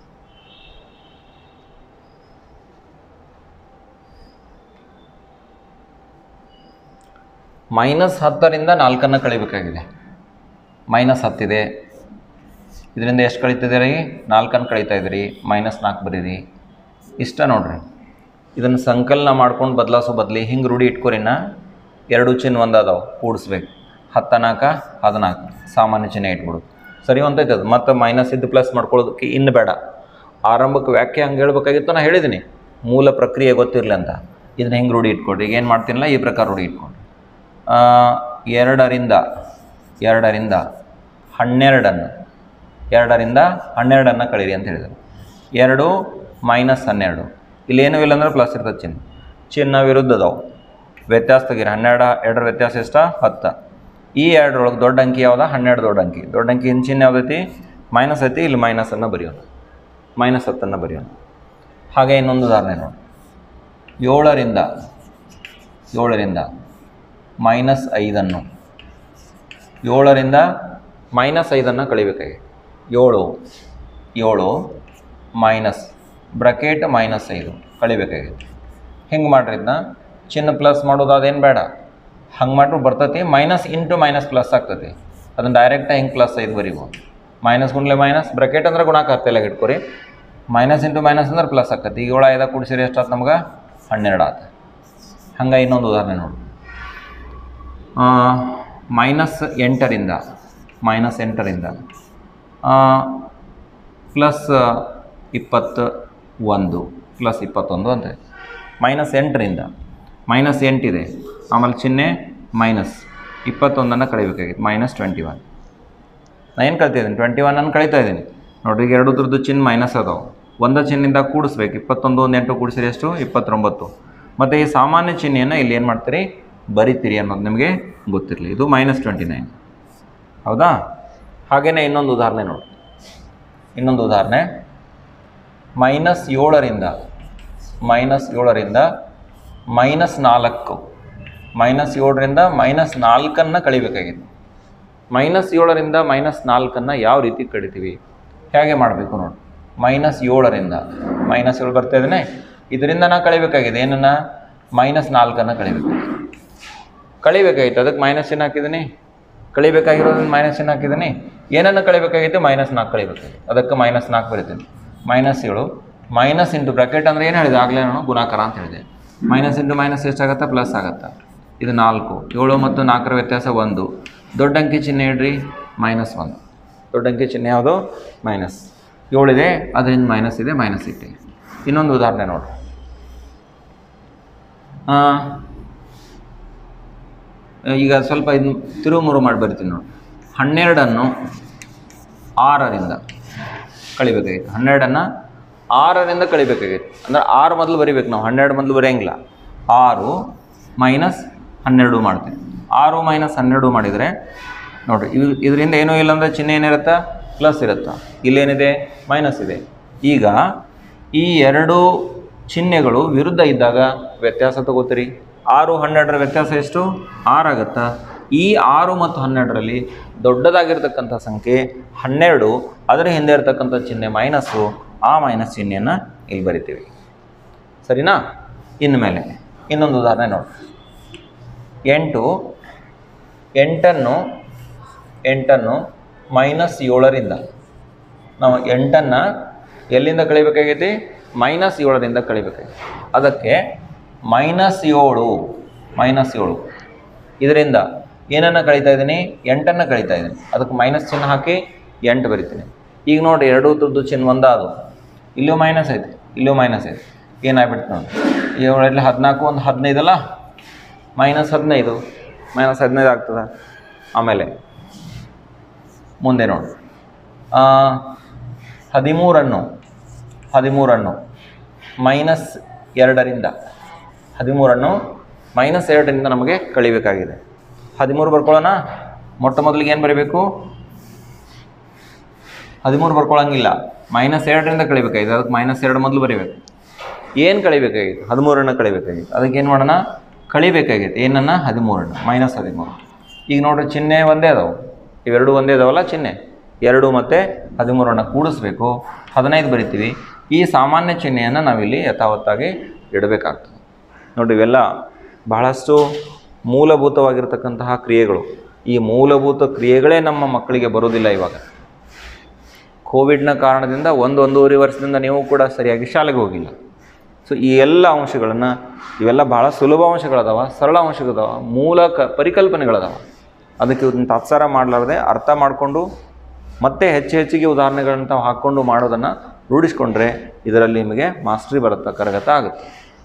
ಮೈನಸ್ ಹತ್ತರಿಂದ ನಾಲ್ಕನ್ನು ಕಳಿಬೇಕಾಗಿದೆ. ಮೈನಸ್ ಹತ್ತಿದೆ, ಇದರಿಂದ ಎಷ್ಟು ಕಳೀತಿದೆ ರೀ? ನಾಲ್ಕನ್ನು ಕಳೀತಾ ಇದ್ದೀರಿ, ಮೈನಸ್ ನಾಲ್ಕು ಬರೀರಿ. ಇಷ್ಟ ನೋಡ್ರಿ. ಇದನ್ನು ಸಂಕಲನ ಮಾಡ್ಕೊಂಡು ಬದಲಾಸೋ ಬದಲಿ ಹಿಂಗೆ ರೂಢಿ ಇಟ್ಕೊರಿನ. ಎರಡು ಚಿಹ್ನೆ ಒಂದು ಅದಾವೆ, ಕೂಡಿಸ್ಬೇಕು. ಹತ್ತ ನಾಲ್ಕು ಹದಿನಾಲ್ಕು ಸಾಮಾನ್ಯ ಚಿಹ್ನೆ ಇಟ್ಬಿಡೋದು ಸರಿ ಹೊಂತೈತೆ. ಅದು ಮತ್ತು ಮೈನಸ್ ಇದ್ದು ಪ್ಲಸ್ ಮಾಡ್ಕೊಳ್ಳೋದಕ್ಕೆ ಇನ್ನು ಬೇಡ. ಆರಂಭಕ್ಕೆ ವ್ಯಾಖ್ಯೆ ಹಂಗೆ ಹೇಳ್ಬೇಕಾಗಿತ್ತು, ನಾನು ಹೇಳಿದ್ದೀನಿ ಮೂಲ ಪ್ರಕ್ರಿಯೆ ಗೊತ್ತಿರಲಿ ಅಂತ. ಇದನ್ನ ಹೆಂಗೆ ರೂಢಿ ಇಟ್ಕೊಡ್ರಿ. ಈಗ ಏನು ಮಾಡ್ತೀನಿಲ್ಲ, ಈ ಪ್ರಕಾರ ರೂಢಿ ಇಟ್ಕೊಂಡು ಎರಡರಿಂದ ಎರಡರಿಂದ ಹನ್ನೆರಡನ್ನು ಎರಡರಿಂದ ಹನ್ನೆರಡನ್ನು ಕಳೀರಿ ಅಂತ ಹೇಳಿದರು. ಎರಡು ಮೈನಸ್ ಹನ್ನೆರಡು, ಇಲ್ಲೇನೂ ಇಲ್ಲ ಅಂದ್ರೆ ಪ್ಲಸ್ ಇರ್ತದೆ ಚಿಹ್ನೆ. ಚಿಹ್ನ ವಿರುದ್ಧ ಅದಾವೆ, ವ್ಯತ್ಯಾಸ ತೆಗೀರಿ. ಹನ್ನೆರಡು ಎರಡರ ವ್ಯತ್ಯಾಸ ಎಷ್ಟ? ಹತ್ತು. ಈ ಎರಡರೊಳಗೆ ದೊಡ್ಡ ಅಂಕಿ ಯಾವ್ದು? ಹನ್ನೆರಡು ದೊಡ್ಡ ಅಂಕಿ. ದೊಡ್ಡ ಅಂಕಿ ಇನ್ನು ಚಿಹ್ನೆ ಯಾವುದೈತಿ? ಮೈನಸ್ ಐತಿ. ಇಲ್ಲಿ ಮೈನಸನ್ನು ಬರೆಯೋಣ, ಮೈನಸ್ ಹತ್ತನ್ನು ಬರೆಯೋಣ. ಹಾಗೆ ಇನ್ನೊಂದು ಉದಾಹರಣೆ ನೋಡಿ. ಏಳರಿಂದ ಏಳರಿಂದ ಮೈನಸ್ ಐದನ್ನು ಏಳರಿಂದ ಮೈನಸ್ ಐದನ್ನು ಕಳಿಬೇಕಾಗಿ. ಏಳು ಏಳು ಮೈನಸ್ ಬ್ರಕೆಟ್ ಮೈನಸ್ ಐದು ಕಳಿಬೇಕಾಗಿತ್ತು. ಹಿಂಗೆ ಮಾಡ್ರಿ. ಇದನ್ನ ಚಿಹ್ನ ಪ್ಲಸ್ ಮಾಡೋದು ಅದೇನು ಬೇಡ, ಹಂಗೆ ಮಾಡ್ರು ಬರ್ತೈತಿ. ಮೈನಸ್ ಇಂಟು ಮೈನಸ್ ಪ್ಲಸ್ ಆಗ್ತೈತಿ. ಅದನ್ನು ಡೈರೆಕ್ಟಾಗಿ ಹಿಂಗೆ ಪ್ಲಸ್ ಐದು ಬರೀಬೋದು. ಮೈನಸ್ ಗುಂಡ್ಲೆ ಮೈನಸ್, ಬ್ರಕೆಟ್ ಅಂದ್ರೆ ಗುಣಾಕಾರತೆಲ್ಲ ಇಟ್ಕೊರಿ. ಮೈನಸ್ ಇಂಟು ಮೈನಸ್ ಅಂದ್ರೆ ಪ್ಲಸ್ ಆಗ್ತೈತಿ. ಈಗ ಏಳು ಐದಾಗ ಕೂಡಿಸಿರಿ ಎಷ್ಟಾಯ್ತು ನಮ್ಗೆ? ಹನ್ನೆರಡು ಆಯ್ತು. ಹಂಗೆ ಇನ್ನೊಂದು ಉದಾಹರಣೆ ನೋಡಿ. ಮೈನಸ್ ಎಂಟರಿಂದ ಮೈನಸ್ ಎಂಟರಿಂದ ಪ್ಲಸ್ ಇಪ್ಪತ್ತು ಒಂದು ಪ್ಲಸ್ ಇಪ್ಪತ್ತೊಂದು ಅಂತ. ಮೈನಸ್ ಎಂಟರಿಂದ ಮೈನಸ್ ಎಂಟಿದೆ, ಆಮೇಲೆ ಚಿಹ್ನೆ ಮೈನಸ್ ಇಪ್ಪತ್ತೊಂದನ್ನು ಕಳಿಬೇಕಾಗಿತ್ತು. Minus twenty one. ನಾನು ಏನು ಕಳಿತಾ ಇದ್ದೀನಿ? ಟ್ವೆಂಟಿ ಒನ್ನನ್ನು ಕಳೀತಾ ಇದ್ದೀನಿ ನೋಡಿರಿ. ಈಗ ಎರಡು ಥರದ್ದು ಚಿಹ್ನೆ ಮೈನಸ್ ಅದಾವೆ. ಒಂದೇ ಚಿಹ್ನೆಯಿಂದ ಕೂಡಿಸ್ಬೇಕು. ಇಪ್ಪತ್ತೊಂದು ಒಂದು ಎಂಟು ಕೂಡಿಸಿರಿ ಎಷ್ಟು? ಇಪ್ಪತ್ತೊಂಬತ್ತು. ಮತ್ತು ಈ ಸಾಮಾನ್ಯ ಚಿಹ್ನೆಯನ್ನು ಇಲ್ಲಿ ಏನು ಮಾಡ್ತೀರಿ? ಬರಿತೀರಿ ಅನ್ನೋದು ನಿಮಗೆ ಗೊತ್ತಿರಲಿ. ಇದು ಮೈನಸ್ ಟ್ವೆಂಟಿ ನೈನ್, ಹೌದಾ? ಹಾಗೆಯೇ ಇನ್ನೊಂದು ಉದಾಹರಣೆ ನೋಡಿ. ಇನ್ನೊಂದು ಉದಾಹರಣೆ ಮೈನಸ್ ಏಳರಿಂದ ಮೈನಸ್ ಏಳರಿಂದ ಮೈನಸ್ ನಾಲ್ಕು ಮೈನಸ್ ಏಳರಿಂದ ಮೈನಸ್ ನಾಲ್ಕನ್ನು ಕಳಿಬೇಕಾಗಿತ್ತು. ಮೈನಸ್ ಏಳರಿಂದ ಮೈನಸ್ ನಾಲ್ಕನ್ನು ಯಾವ ರೀತಿ ಕಳಿತೀವಿ, ಹೇಗೆ ಮಾಡಬೇಕು ನೋಡಿ. ಮೈನಸ್ ಏಳರಿಂದ ಮೈನಸ್ ಏಳು ಬರ್ತಾ ಇದ್ದೇನೆ, ಇದರಿಂದ ನಾ ಕಳಿಬೇಕಾಗಿದೆ. ಏನನ್ನು? ಮೈನಸ್ ನಾಲ್ಕನ್ನು ಕಳಿಬೇಕಾಗಿದೆ. ಕಳಿಬೇಕಾಗಿತ್ತು, ಅದಕ್ಕೆ ಮೈನಸ್ ಏನು ಹಾಕಿದ್ದೀನಿ. ಕಳಿಬೇಕಾಗಿರೋದ್ರಿಂದ ಮೈನಸ್ ಏನು ಹಾಕಿದ್ದೀನಿ. ಏನನ್ನು ಕಳಿಬೇಕಾಗಿತ್ತು? ಮೈನಸ್ ನಾಲ್ಕು ಕಳಿಬೇಕಾಗಿತ್ತು. ಅದಕ್ಕೆ ಮೈನಸ್ ನಾಲ್ಕು ಬರೀತೀನಿ. ಮೈನಸ್ ಏಳು ಮೈನಸ್ ಇಂಟು ಬ್ರಾಕೆಟ್ ಅಂದರೆ ಏನು ಹೇಳಿದೆ ಆಗಲೇ ನಾನು? ಗುಣಾಕಾರ ಅಂತ ಹೇಳಿದೆ. ಮೈನಸ್ ಇಂಟು ಮೈನಸ್ ಎಷ್ಟಾಗತ್ತಾ? ಪ್ಲಸ್ ಆಗುತ್ತಾ. ಇದು ನಾಲ್ಕು. ಏಳು ಮತ್ತು ನಾಲ್ಕರ ವ್ಯತ್ಯಾಸ ಒಂದು. ದೊಡ್ಡ ಅಂಕಿ ಚಿಹ್ನೆ ಇಡ್ರಿ, ಮೈನಸ್ ಒಂದು. ದೊಡ್ಡ ಅಂಕಿ ಚಿಹ್ನೆ ಯಾವುದು? ಮೈನಸ್. ಏಳಿದೆ, ಅದರಿಂದ ಮೈನಸ್ ಇದೆ, ಮೈನಸ್ ಇಟ್ಟೆ. ಇನ್ನೊಂದು ಉದಾಹರಣೆ ನೋಡಿರಿ. ಈಗ ಸ್ವಲ್ಪ ಇದು ತಿರುಮುರು ಮಾಡಿ ಬರಿತೀನಿ ನೋಡಿ. ಹನ್ನೆರಡನ್ನು ಆರರಿಂದ ಕಳಿಬೇಕಾಗಿತ್ತು. ಹನ್ನೆರಡನ್ನು ಆರರಿಂದ ಕಳಿಬೇಕಾಗಿತ್ತು. ಅಂದರೆ ಆರು ಮೊದಲು ಬರಿಬೇಕು ನಾವು, ಹನ್ನೆರಡು ಮೊದಲು ಬರೆಯಂಗಿಲ್ಲ. ಆರು ಮೈನಸ್ ಹನ್ನೆರಡು ಮಾಡ್ತೀವಿ. ಆರು ಮೈನಸ್ ಹನ್ನೆರಡು ಮಾಡಿದರೆ ನೋಡಿರಿ, ಇದು ಇದರಿಂದ ಏನೂ ಇಲ್ಲ ಅಂದರೆ ಚಿಹ್ನೆ ಏನಿರುತ್ತಾ? ಪ್ಲಸ್ ಇರುತ್ತಾ. ಇಲ್ಲೇನಿದೆ? ಮೈನಸ್ ಇದೆ. ಈಗ ಈ ಎರಡು ಚಿಹ್ನೆಗಳು ವಿರುದ್ಧ ಇದ್ದಾಗ ವ್ಯತ್ಯಾಸ ತಗೋತೀರಿ. ಆರು ಹನ್ನೆರಡರ ವ್ಯತ್ಯಾಸ ಎಷ್ಟು? ಆರು ಆಗುತ್ತಾ. ಈ ಆರು ಮತ್ತು ಹನ್ನೆರಡರಲ್ಲಿ ದೊಡ್ಡದಾಗಿರ್ತಕ್ಕಂಥ ಸಂಖ್ಯೆ ಹನ್ನೆರಡು, ಅದರ ಹಿಂದೆ ಇರತಕ್ಕಂಥ ಚಿಹ್ನೆ ಮೈನಸ್ಸು. ಆ ಮೈನಸ್ ಚಿಹ್ನೆಯನ್ನು ಇಲ್ಲಿ ಬರಿತೀವಿ, ಸರಿನಾ? ಇನ್ಮೇಲೆ ಇನ್ನೊಂದು ಉದಾಹರಣೆ ನೋಡಿ. ಎಂಟು ಎಂಟನ್ನು ಎಂಟನ್ನು ಮೈನಸ್ ಏಳರಿಂದ ನಾವು ಎಂಟನ್ನು ಎಲ್ಲಿಂದ ಕಳಿಬೇಕಾಗೈತಿ? ಮೈನಸ್ ಏಳರಿಂದ ಕಳಿಬೇಕಾಗೈತಿ. ಅದಕ್ಕೆ ಮೈನಸ್ ಏಳು ಮೈನಸ್ ಏಳು ಇದರಿಂದ ಏನನ್ನು ಕಳೀತಾ ಇದ್ದೀನಿ? ಎಂಟನ್ನು ಕಳೀತಾ ಇದ್ದೀನಿ. ಅದಕ್ಕೆ ಮೈನಸ್ ಚಿಹ್ನೆ ಹಾಕಿ ಎಂಟು ಬರಿತೀನಿ. ಈಗ ನೋಡಿ, ಎರಡೂ ತುರ್ದು ಚಿಹ್ನೆ ಒಂದಾದು. ಇಲ್ಲೂ ಮೈನಸ್ ಐತಿ, ಇಲ್ಲೂ ಮೈನಸ್ ಐತಿ. ಏನಾಗ್ಬಿಡ್ತು ನೋಡಿ. ಏಳರಲ್ಲಿ ಹದಿನಾಲ್ಕು ಒಂದು ಹದಿನೈದಲ್ಲ, ಮೈನಸ್ ಹದಿನೈದು ಮೈನಸ್ ಹದಿನೈದು ಆಗ್ತದೆ. ಆಮೇಲೆ ಮುಂದೆ ನೋಡಿ ಹದಿಮೂರನ್ನು ಹದಿಮೂರನ್ನು ಮೈನಸ್ ಎರಡರಿಂದ ಹದಿಮೂರನ್ನು ಮೈನಸ್ ಎರಡರಿಂದ ನಮಗೆ ಕಳಿಬೇಕಾಗಿದೆ. ಹದಿಮೂರು ಬರ್ಕೊಳ್ಳೋಣ. ಮೊಟ್ಟ ಮೊದಲಿಗೆ ಏನು ಬರೀಬೇಕು? ಹದಿಮೂರು ಬರ್ಕೊಳ್ಳೋಂಗಿಲ್ಲ, ಮೈನಸ್ ಎರಡರಿಂದ ಕಳಿಬೇಕಾಗಿದೆ. ಅದಕ್ಕೆ ಮೈನಸ್ ಎರಡು ಮೊದಲು ಬರೀಬೇಕು. ಏನು ಕಳಿಬೇಕಾಗಿತ್ತು? ಹದಿಮೂರನ್ನು ಕಳಿಬೇಕಾಗಿತ್ತು. ಅದಕ್ಕೆ ಏನು ಮಾಡೋಣ? ಕಳಿಬೇಕಾಗಿತ್ತು. ಏನನ್ನ? ಹದಿಮೂರನ್ನು. ಮೈನಸ್ ಹದಿಮೂರು. ಈಗ ನೋಡಿರಿ, ಚಿಹ್ನೆ ಒಂದೇ ಅದಾವೆ, ಇವೆರಡು ಒಂದೇ ಅದಾವಲ್ಲ ಚಿಹ್ನೆ. ಎರಡು ಮತ್ತು ಹದಿಮೂರನ್ನು ಕೂಡಿಸ್ಬೇಕು, ಹದಿನೈದು ಬರಿತೀವಿ. ಈ ಸಾಮಾನ್ಯ ಚಿಹ್ನೆಯನ್ನು ನಾವಿಲ್ಲಿ ಯಥಾವತ್ತಾಗಿ ಇಡಬೇಕಾಗ್ತದೆ. ನೋಡಿ, ಇವೆಲ್ಲ ಬಹಳಷ್ಟು ಮೂಲಭೂತವಾಗಿರ್ತಕ್ಕಂತಹ ಕ್ರಿಯೆಗಳು. ಈ ಮೂಲಭೂತ ಕ್ರಿಯೆಗಳೇ ನಮ್ಮ ಮಕ್ಕಳಿಗೆ ಬರೋದಿಲ್ಲ ಇವಾಗ. ಕೋವಿಡ್ನ ಕಾರಣದಿಂದ ಒಂದು ಒಂದೂವರೆ ವರ್ಷದಿಂದ ನೀವು ಕೂಡ ಸರಿಯಾಗಿ ಶಾಲೆಗೆ ಹೋಗಿಲ್ಲ. ಸೊ ಈ ಎಲ್ಲ ಅಂಶಗಳನ್ನು, ಇವೆಲ್ಲ ಭಾಳ ಸುಲಭ ಅಂಶಗಳದಾವ, ಸರಳ ಅಂಶಗಳದಾವ, ಮೂಲ ಕ ಪರಿಕಲ್ಪನೆಗಳದಾವ. ಅದಕ್ಕೆ ಇದನ್ನು ತಾತ್ಸಾರ ಮಾಡಲಾರದೆ ಅರ್ಥ ಮಾಡಿಕೊಂಡು ಮತ್ತೆ ಹೆಚ್ಚು ಹೆಚ್ಚಿಗೆ ಉದಾಹರಣೆಗಳನ್ನ ತಾವು ಹಾಕ್ಕೊಂಡು ಮಾಡೋದನ್ನು ರೂಢಿಸ್ಕೊಂಡ್ರೆ ಇದರಲ್ಲಿ ನಿಮಗೆ ಮಾಸ್ಟ್ರಿ ಬರುತ್ತೆ, ಕರಗತ ಆಗುತ್ತೆ.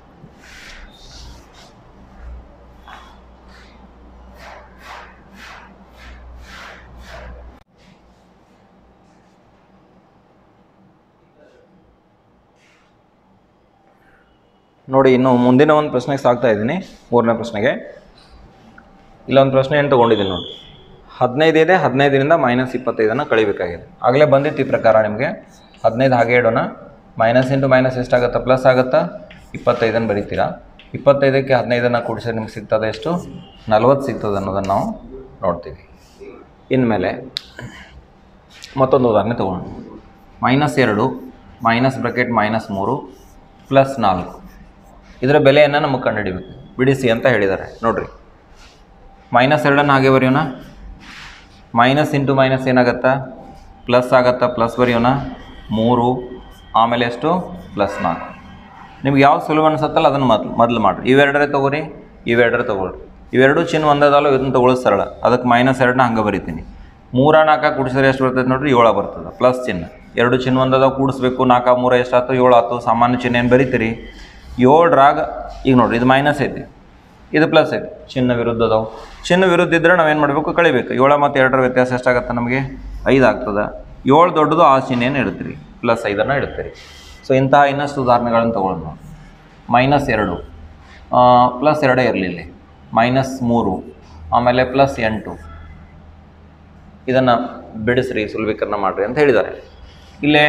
ನೋಡಿ, ಇನ್ನು ಮುಂದಿನ ಒಂದು ಪ್ರಶ್ನೆಗೆ ಸಾಗ್ತಾ ಇದ್ದೀನಿ. ಮೂರನೇ ಪ್ರಶ್ನೆಗೆ ಇಲ್ಲೊಂದು ಪ್ರಶ್ನೆ ಏನು ತೊಗೊಂಡಿದ್ದೀನಿ ನೋಡಿ. ಹದಿನೈದು ಇದೆ, ಹದಿನೈದರಿಂದ ಮೈನಸ್ ಇಪ್ಪತ್ತೈದನ್ನು ಕಳಿಬೇಕಾಗಿದೆ. ಆಗಲೇ ಬಂದಿತ್ತು ಈ ಪ್ರಕಾರ ನಿಮಗೆ. ಹದಿನೈದು ಹಾಗೆ ಇಡೋಣ. ಮೈನಸ್ ಇಂಟು ಮೈನಸ್ ಎಷ್ಟಾಗುತ್ತಾ? ಪ್ಲಸ್ ಆಗುತ್ತಾ? ಇಪ್ಪತ್ತೈದನ್ನು ಬರೀತೀರಾ. ಇಪ್ಪತ್ತೈದಕ್ಕೆ ಹದಿನೈದನ್ನು ಕೂಡಿಸಿ ನಿಮ್ಗೆ ಸಿಗ್ತದೆ ಎಷ್ಟು? ನಲ್ವತ್ತು ಸಿಗ್ತದೆ ಅನ್ನೋದನ್ನು ನಾವು ನೋಡ್ತೀವಿ. ಇನ್ಮೇಲೆ ಮತ್ತೊಂದು ಉದಾಹರಣೆ ತೊಗೊಳ್ಳೋಣ. ಮೈನಸ್ ಎರಡು ಮೈನಸ್ ಬ್ರಾಕೆಟ್ ಮೈನಸ್ ಮೂರು ಪ್ಲಸ್ ನಾಲ್ಕು. ಇದರ ಬೆಲೆಯನ್ನು ನಮಗೆ ಕಂಡುಹಿಡಿಬೇಕು, ಬಿಡಿಸಿ ಅಂತ ಹೇಳಿದ್ದಾರೆ. ನೋಡಿರಿ, ಮೈನಸ್ ಎರಡನ್ನು ಹಾಗೆ ಬರೆಯೋಣ. ಮೈನಸ್ ಇಂಟು ಮೈನಸ್ ಏನಾಗತ್ತಾ? ಪ್ಲಸ್ ಆಗತ್ತಾ? ಪ್ಲಸ್ ಬರೆಯೋಣ. ಮೂರು ಆಮೇಲೆ ಎಷ್ಟು? ಪ್ಲಸ್ ನಾಲ್ಕು. ನಿಮ್ಗೆ ಯಾವ್ದು ಸುಲಭ ಅನಿಸುತ್ತಲ್ಲ ಅದನ್ನು ಮೊದಲು ಮೊದಲು ಮಾಡಿರಿ. ಇವೆರಡರೇ ತೊಗೋರಿ, ಇವೆರಡರೇ ತೊಗೊಳ್ರಿ. ಇವೆರಡು ಚಿನ್ನ ಒಂದದಲ್ಲ, ಇದನ್ನು ತೊಗೊಳ್ಳೋದು ಸರಳ. ಅದಕ್ಕೆ ಮೈನಸ್ ಎರಡನ್ನ ಹಂಗೆ ಬರಿತೀನಿ. ಮೂರ ನಾಲ್ಕು ಕೂಡಿಸಿದ್ರೆ ಎಷ್ಟು ಬರ್ತದೆ ನೋಡಿರಿ? ಏಳು ಬರ್ತದೆ. ಪ್ಲಸ್ ಚಿನ್ನ. ಎರಡು ಚಿನ್ನ ಒಂದದ ಕೂಡಿಸ್ಬೇಕು. ನಾಲ್ಕು ಮೂರ ಎಷ್ಟಾಯ್ತು? ಏಳು ಆಯ್ತು. ಸಾಮಾನ್ಯ ಚಿಹ್ನೆ ಏನು ಬರಿತೀರಿ? ಏಳರಾಗ ಈಗ ನೋಡಿರಿ, ಇದು ಮೈನಸ್ ಐತಿ, ಇದು ಪ್ಲಸ್ ಐತಿ. ಚಿನ್ನ ವಿರುದ್ಧ ಅದಾವೆ. ಚಿನ್ನ ವಿರುದ್ಧ ಇದ್ದರೆ ನಾವೇನು ಮಾಡಬೇಕು? ಕಳಿಬೇಕು. ಏಳು ಮತ್ತು ಎರಡರ ವ್ಯತ್ಯಾಸ ಎಷ್ಟಾಗುತ್ತೆ ನಮಗೆ? ಐದು ಆಗ್ತದೆ. ಏಳು ದೊಡ್ಡದು, ಆ ಚಿಹ್ನೆಯನ್ನು ಇಡ್ತೀರಿ, ಪ್ಲಸ್ ಐದನ್ನು ಇಡ್ತೀರಿ. ಸೊ ಇಂತಹ ಇನ್ನಷ್ಟು ಉದಾಹರಣೆಗಳನ್ನು ತೊಗೊಳ್ಳೋಣ ನಾವು. ಮೈನಸ್ ಎರಡು ಪ್ಲಸ್ ಎರಡೇ ಇರಲಿಲ್ಲ, ಮೈನಸ್ ಮೂರು ಆಮೇಲೆ ಪ್ಲಸ್ ಎಂಟು. ಇದನ್ನು ಬಿಡಿಸ್ರಿ, ಸುಲಭೀಕರಣ ಮಾಡಿರಿ ಅಂತ ಹೇಳಿದ್ದಾರೆ. ಇಲ್ಲೇ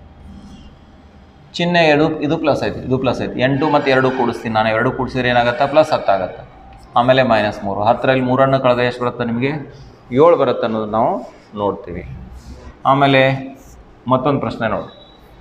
ಚಿಹ್ನೆ ಎರಡು, ಇದು ಪ್ಲಸ್ ಐತಿ, ಇದು ಪ್ಲಸ್ ಐತಿ. ಎಂಟು ಮತ್ತು ಎರಡು ಕೂಡಿಸ್ತೀನಿ ನಾನು. ಎರಡು ಕೂಡಿಸಿದ್ರೆ ಏನಾಗುತ್ತೆ? ಪ್ಲಸ್ ಹತ್ತಾಗತ್ತೆ. ಆಮೇಲೆ ಮೈನಸ್ ಮೂರು. ಹತ್ತರಲ್ಲಿ ಮೂರನ್ನು ಕಳೆದ ಎಷ್ಟು ಬರುತ್ತೆ ನಿಮಗೆ? ಏಳು ಬರುತ್ತೆ ಅನ್ನೋದು ನಾವು ನೋಡ್ತೀವಿ. ಆಮೇಲೆ ಮತ್ತೊಂದು ಪ್ರಶ್ನೆ ನೋಡಿ.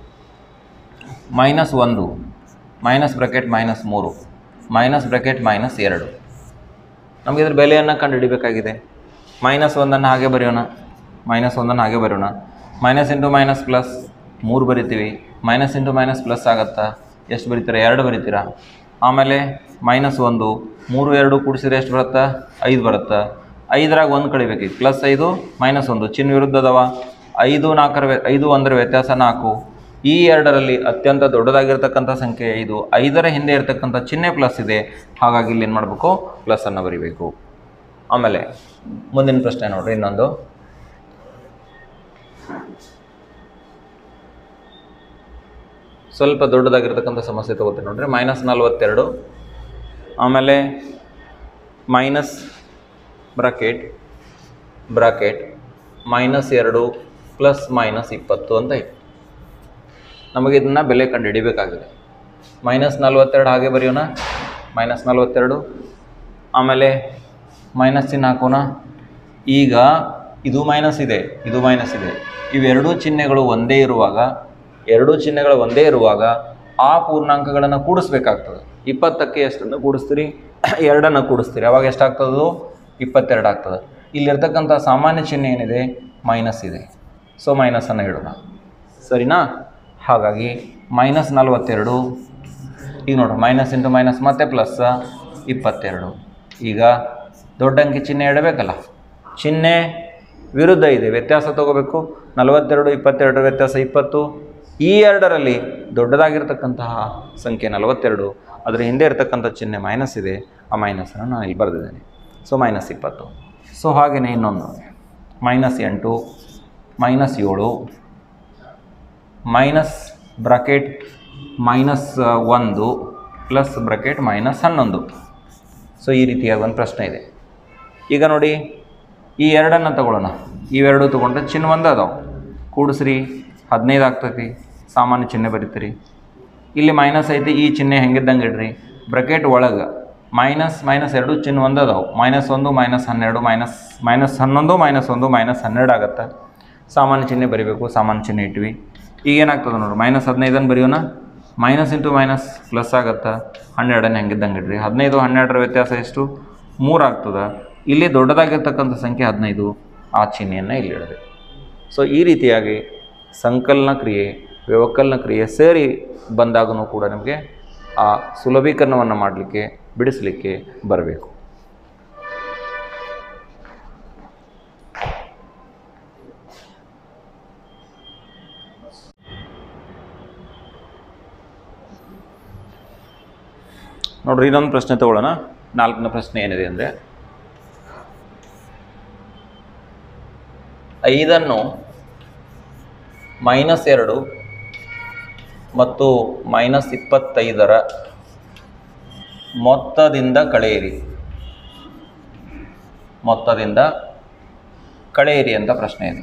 ಮೈನಸ್ ಒಂದು ಮೈನಸ್ ಬ್ರಾಕೆಟ್ ಮೈನಸ್ ಮೂರು ಮೈನಸ್ ಬ್ರಾಕೆಟ್ ಮೈನಸ್ ಎರಡು. ನಮಗೆ ಇದ್ರ ಬೆಲೆಯನ್ನು ಕಂಡುಹಿಡಿಬೇಕಾಗಿದೆ. ಮೈನಸ್ ಒಂದನ್ನು ಹಾಗೆ ಬರೆಯೋಣ. ಮೈನಸ್ ಒಂದನ್ನು ಹಾಗೆ ಬರೆಯೋಣ. ಮೈನಸ್ ಇಂಟು ಮೈನಸ್ ಪ್ಲಸ್ ಮೂರು ಬರಿತೀವಿ. ಮೈನಸ್ ಇಂಟು ಮೈನಸ್ ಪ್ಲಸ್ ಆಗುತ್ತಾ? ಎಷ್ಟು ಬರೀತೀರಾ? ಎರಡು ಬರೀತೀರಾ. ಆಮೇಲೆ ಮೈನಸ್ ಒಂದು, ಮೂರು ಎರಡು ಕೂಡಿಸಿದ್ರೆ ಎಷ್ಟು ಬರುತ್ತಾ? ಐದು ಬರುತ್ತಾ. ಐದರಾಗ ಒಂದು ಕಳಿಬೇಕು. ಪ್ಲಸ್ ಐದು ಮೈನಸ್ ಒಂದು, ಚಿಹ್ನೆ ವಿರುದ್ಧ ಅದಾವ. ಐದು ನಾಲ್ಕರ ವ್ಯ ಐದು ಒಂದರ ವ್ಯತ್ಯಾಸ ನಾಲ್ಕು. ಈ ಎರಡರಲ್ಲಿ ಅತ್ಯಂತ ದೊಡ್ಡದಾಗಿರ್ತಕ್ಕಂಥ ಸಂಖ್ಯೆ ಐದು. ಐದರ ಹಿಂದೆ ಇರತಕ್ಕಂಥ ಚಿಹ್ನೆ ಪ್ಲಸ್ ಇದೆ, ಹಾಗಾಗಿ ಇಲ್ಲಿ ಏನು ಮಾಡಬೇಕು? ಪ್ಲಸ್ಸನ್ನು ಬರಿಬೇಕು. ಆಮೇಲೆ ಮುಂದಿನ ಪ್ರಶ್ನೆ ನೋಡಿರಿ. ಇನ್ನೊಂದು ಸ್ವಲ್ಪ ದೊಡ್ಡದಾಗಿರ್ತಕ್ಕಂಥ ಸಮಸ್ಯೆ ತೊಗೋತೀನಿ ನೋಡ್ರಿ. ಮೈನಸ್ ನಲ್ವತ್ತೆರಡು ಆಮೇಲೆ ಮೈನಸ್ ಬ್ರಾಕೆಟ್ ಬ್ರಾಕೆಟ್ ಮೈನಸ್ ಎರಡು ಪ್ಲಸ್ ಮೈನಸ್ ಇಪ್ಪತ್ತು ಅಂತ ಐತೆ. ನಮಗೆ ಇದನ್ನು ಬೆಲೆ ಕಂಡು ಹಿಡಿಬೇಕಾಗಿದೆ. ಮೈನಸ್ ನಲ್ವತ್ತೆರಡು ಹಾಗೆ ಬರೆಯೋಣ. ಮೈನಸ್ ನಲ್ವತ್ತೆರಡು ಆಮೇಲೆ ಮೈನಸ್ ಚಿಹ್ನೆ ಹಾಕೋಣ. ಈಗ ಇದು ಮೈನಸ್ ಇದೆ, ಇದು ಮೈನಸ್ ಇದೆ. ಇವೆರಡೂ ಚಿಹ್ನೆಗಳು ಒಂದೇ ಇರುವಾಗ ಎರಡೂ ಚಿಹ್ನೆಗಳು ಒಂದೇ ಇರುವಾಗ ಆ ಪೂರ್ಣಾಂಕಗಳನ್ನು ಕೂಡಿಸ್ಬೇಕಾಗ್ತದೆ. ಇಪ್ಪತ್ತಕ್ಕೆ ಎಷ್ಟನ್ನು ಕೂಡಿಸ್ತೀರಿ? ಎರಡನ್ನು ಕೂಡಿಸ್ತೀರಿ. ಅವಾಗ ಎಷ್ಟಾಗ್ತದದು? ಇಪ್ಪತ್ತೆರಡು ಆಗ್ತದೆ. ಇಲ್ಲಿರ್ತಕ್ಕಂಥ ಸಾಮಾನ್ಯ ಚಿಹ್ನೆ ಏನಿದೆ? ಮೈನಸ್ ಇದೆ. ಸೊ ಮೈನಸನ್ನು ಇಡೋಣ, ಸರಿನಾ? ಹಾಗಾಗಿ ಮೈನಸ್ ನಲ್ವತ್ತೆರಡು. ಈಗ ನೋಡ್ರಿ, ಮೈನಸ್ ಇಂಟು ಮೈನಸ್ ಮತ್ತೆ ಪ್ಲಸ್ ಇಪ್ಪತ್ತೆರಡು. ಈಗ ದೊಡ್ಡ ಅಂಕಿ ಚಿಹ್ನೆ ಇಡಬೇಕಲ್ಲ, ಚಿಹ್ನೆ ವಿರುದ್ಧ ಇದೆ, ವ್ಯತ್ಯಾಸ ತೊಗೋಬೇಕು. ನಲವತ್ತೆರಡು ಇಪ್ಪತ್ತೆರಡರ ವ್ಯತ್ಯಾಸ ಇಪ್ಪತ್ತು. ಈ ಎರಡರಲ್ಲಿ ದೊಡ್ಡದಾಗಿರ್ತಕ್ಕಂತಹ ಸಂಖ್ಯೆ ನಲವತ್ತೆರಡು, ಅದರ ಹಿಂದೆ ಇರತಕ್ಕಂಥ ಚಿಹ್ನೆ ಮೈನಸ್ ಇದೆ, ಆ ಮೈನಸನ್ನು ನಾನು ಇಲ್ಲಿ ಬರೆದಿದ್ದೇನೆ. ಸೊ ಮೈನಸ್ ಇಪ್ಪತ್ತು. ಸೊ ಹಾಗೆಯೇ ಇನ್ನೊಂದು ಮೈನಸ್ ಎಂಟು, ಮೈನಸ್ ಏಳು, ಮೈನಸ್ ಬ್ರಾಕೆಟ್ ಮೈನಸ್ ಒಂದು ಪ್ಲಸ್ ಬ್ರಾಕೆಟ್ ಮೈನಸ್ ಹನ್ನೊಂದು. ಸೊ ಈ ರೀತಿಯಾಗಿ ಒಂದು ಪ್ರಶ್ನೆ ಇದೆ. ಈಗ ನೋಡಿ, ಈ ಎರಡನ್ನು ತಗೊಳ್ಳೋಣ. ಇವೆರಡು ತೊಗೊಂಡ್ರೆ ಚಿಹ್ನೆ ಒಂದು ಅದಾವೆ, ಕೂಡಿಸ್ರಿ ಹದಿನೈದು ಆಗ್ತೈತಿ, ಸಾಮಾನ್ಯ ಚಿಹ್ನೆ ಬರೀತೀರಿ. ಇಲ್ಲಿ ಮೈನಸ್ ಐತಿ, ಈ ಚಿಹ್ನೆ ಹೆಂಗಿದ್ದಂಗೆ ಇಡ್ರಿ. ಬ್ರಕೆಟ್ ಒಳಗೆ ಮೈನಸ್ ಮೈನಸ್ ಎರಡು ಚಿಹ್ನೆ ಒಂದು ಅದಾವೆ, ಮೈನಸ್ ಒಂದು ಮೈನಸ್ ಹನ್ನೆರಡು ಮೈನಸ್ ಮೈನಸ್ ಹನ್ನೊಂದು ಮೈನಸ್ ಒಂದು ಮೈನಸ್ ಹನ್ನೆರಡು ಆಗುತ್ತೆ. ಸಾಮಾನ್ಯ ಚಿಹ್ನೆ ಬರೀಬೇಕು, ಸಾಮಾನ್ಯ ಚಿಹ್ನೆ ಇಟ್ವಿ. ಈಗ ಏನಾಗ್ತದೆ ನೋಡಿ, ಮೈನಸ್ ಹದಿನೈದನ್ನು ಬರೆಯೋಣ. ಮೈನಸ್ ಇಂಟು ಮೈನಸ್ ಪ್ಲಸ್ ಆಗುತ್ತೆ, ಹನ್ನೆರಡನ್ನು ಹೆಂಗಿದ್ದಂಗೆ ಇಡ್ರಿ. ಹದಿನೈದು ಹನ್ನೆರಡರ ವ್ಯತ್ಯಾಸ ಎಷ್ಟು? ಮೂರು ಆಗ್ತದೆ. ಇಲ್ಲಿ ದೊಡ್ಡದಾಗಿರ್ತಕ್ಕಂಥ ಸಂಖ್ಯೆ ಹದಿನೈದು, ಆ ಚಿಹ್ನೆಯನ್ನು ಇಲ್ಲಿ ಇಡಬೇಕು. ಸೊ ಈ ರೀತಿಯಾಗಿ ಸಂಕಲನ ಕ್ರಿಯೆ ವ್ಯವಕಲನ ಕ್ರಿಯೆ ಸೇರಿ ಬಂದಾಗೂ ಕೂಡ ನಿಮಗೆ ಆ ಸುಲಭೀಕರಣವನ್ನು ಮಾಡಲಿಕ್ಕೆ ಬಿಡಿಸಲಿಕ್ಕೆ ಬರಬೇಕು. ನೋಡ್ರಿ, ಇನ್ನೊಂದು ಪ್ರಶ್ನೆ ತಗೊಳ್ಳೋಣ. ನಾಲ್ಕನೇ ಪ್ರಶ್ನೆ ಏನಿದೆ ಅಂದರೆ, ಐದನ್ನು ಮೈನಸ್ ಎರಡು ಮತ್ತು ಮೈನಸ್ ಇಪ್ಪತ್ತೈದರ ಮೊತ್ತದಿಂದ ಕಳೆಯಿರಿ ಮೊತ್ತದಿಂದ ಕಳೆಯಿರಿ ಅಂತ ಪ್ರಶ್ನೆ ಇದೆ.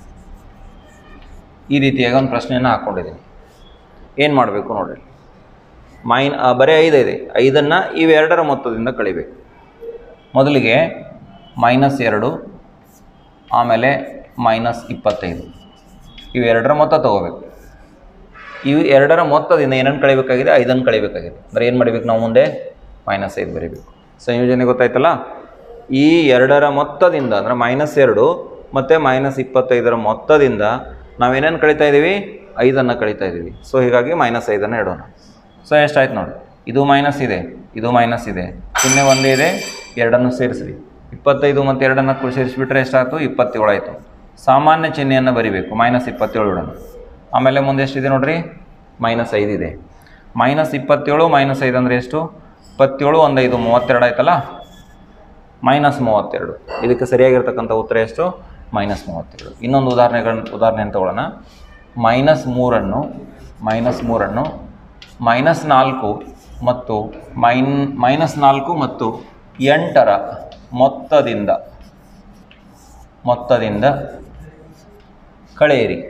ಈ ರೀತಿಯಾಗಿ ಒಂದು ಪ್ರಶ್ನೆಯನ್ನು ಹಾಕ್ಕೊಂಡಿದ್ದೀನಿ. ಏನು ಮಾಡಬೇಕು ನೋಡಿರಿ. ಮೈನ್ ಬರೀ ಐದು ಇದೆ, ಐದನ್ನು ಇವೆರಡರ ಮೊತ್ತದಿಂದ ಕಳಿಬೇಕು. ಮೊದಲಿಗೆ ಮೈನಸ್ ಎರಡು, ಆಮೇಲೆ ಮೈನಸ್ ಇಪ್ಪತ್ತೈದು, ಇವೆರಡರ ಮೊತ್ತ ತೊಗೋಬೇಕು. ಇವು ಎರಡರ ಮೊತ್ತದಿಂದ ಏನನ್ನು ಕಳಿಬೇಕಾಗಿದೆ? ಐದನ್ನು ಕಳಿಬೇಕಾಗಿದೆ. ಅಂದರೆ ಏನು ಮಾಡಬೇಕು ನಾವು ಮುಂದೆ? ಮೈನಸ್ ಐದು ಬರೀಬೇಕು. ಸಂಯೋಜನೆ ಗೊತ್ತಾಯ್ತಲ್ಲ? ಈ ಎರಡರ ಮೊತ್ತದಿಂದ ಅಂದರೆ ಮೈನಸ್ ಎರಡು ಮತ್ತು ಮೈನಸ್ ಇಪ್ಪತ್ತೈದರ ಮೊತ್ತದಿಂದ ನಾವೇನೇನು ಕಳೀತಾ ಇದ್ದೀವಿ? ಐದನ್ನು ಕಳೀತಾ ಇದ್ದೀವಿ. ಸೊ ಹೀಗಾಗಿ ಮೈನಸ್ ಐದನ್ನು ಇಡೋಣ. ಸೊ ಎಷ್ಟಾಯ್ತು ನೋಡಿ, ಇದು ಮೈನಸ್ ಇದೆ, ಇದು ಮೈನಸ್ ಇದೆ, ಚಿಹ್ನೆ ಒಂದೇ ಇದೆ, ಎರಡನ್ನು ಸೇರಿಸ್ರಿ. ಇಪ್ಪತ್ತೈದು ಮತ್ತು ಎರಡನ್ನು ಸೇರಿಸಿಬಿಟ್ರೆ ಎಷ್ಟಾಯಿತು? ಇಪ್ಪತ್ತೇಳು ಆಯಿತು. ಸಾಮಾನ್ಯ ಚಿಹ್ನೆಯನ್ನು ಬರಿಬೇಕು, ಮೈನಸ್ ಇಪ್ಪತ್ತೇಳು ಇಡೋಣ. ಆಮೇಲೆ ಮುಂದೆ ಎಷ್ಟಿದೆ ನೋಡಿರಿ? ಮೈನಸ್ ಐದು ಇದೆ. ಮೈನಸ್ ಇಪ್ಪತ್ತೇಳು ಮೈನಸ್ ಐದು ಅಂದರೆ ಎಷ್ಟು? ಇಪ್ಪತ್ತೇಳು ಒಂದು ಐದು ಮೂವತ್ತೆರಡು ಆಯ್ತಲ್ಲ, ಮೈನಸ್ ಮೂವತ್ತೆರಡು. ಇದಕ್ಕೆ ಸರಿಯಾಗಿರ್ತಕ್ಕಂಥ ಉತ್ತರ ಎಷ್ಟು? ಮೈನಸ್ ಮೂವತ್ತೆರಡು. ಇನ್ನೊಂದು ಉದಾಹರಣೆಗಳನ್ನ ಉದಾಹರಣೆಯನ್ನು ತಗೊಳ್ಳೋಣ. ಮೈನಸ್ ಮೂರನ್ನು ಮೈನಸ್ ಮೂರನ್ನು ಮೈನಸ್ ನಾಲ್ಕು ಮತ್ತು ಮೈನ್ ಮೈನಸ್ ನಾಲ್ಕು ಮತ್ತು ಎಂಟರ ಮೊತ್ತದಿಂದ ಮೊತ್ತದಿಂದ ಕಳೆಯಿರಿ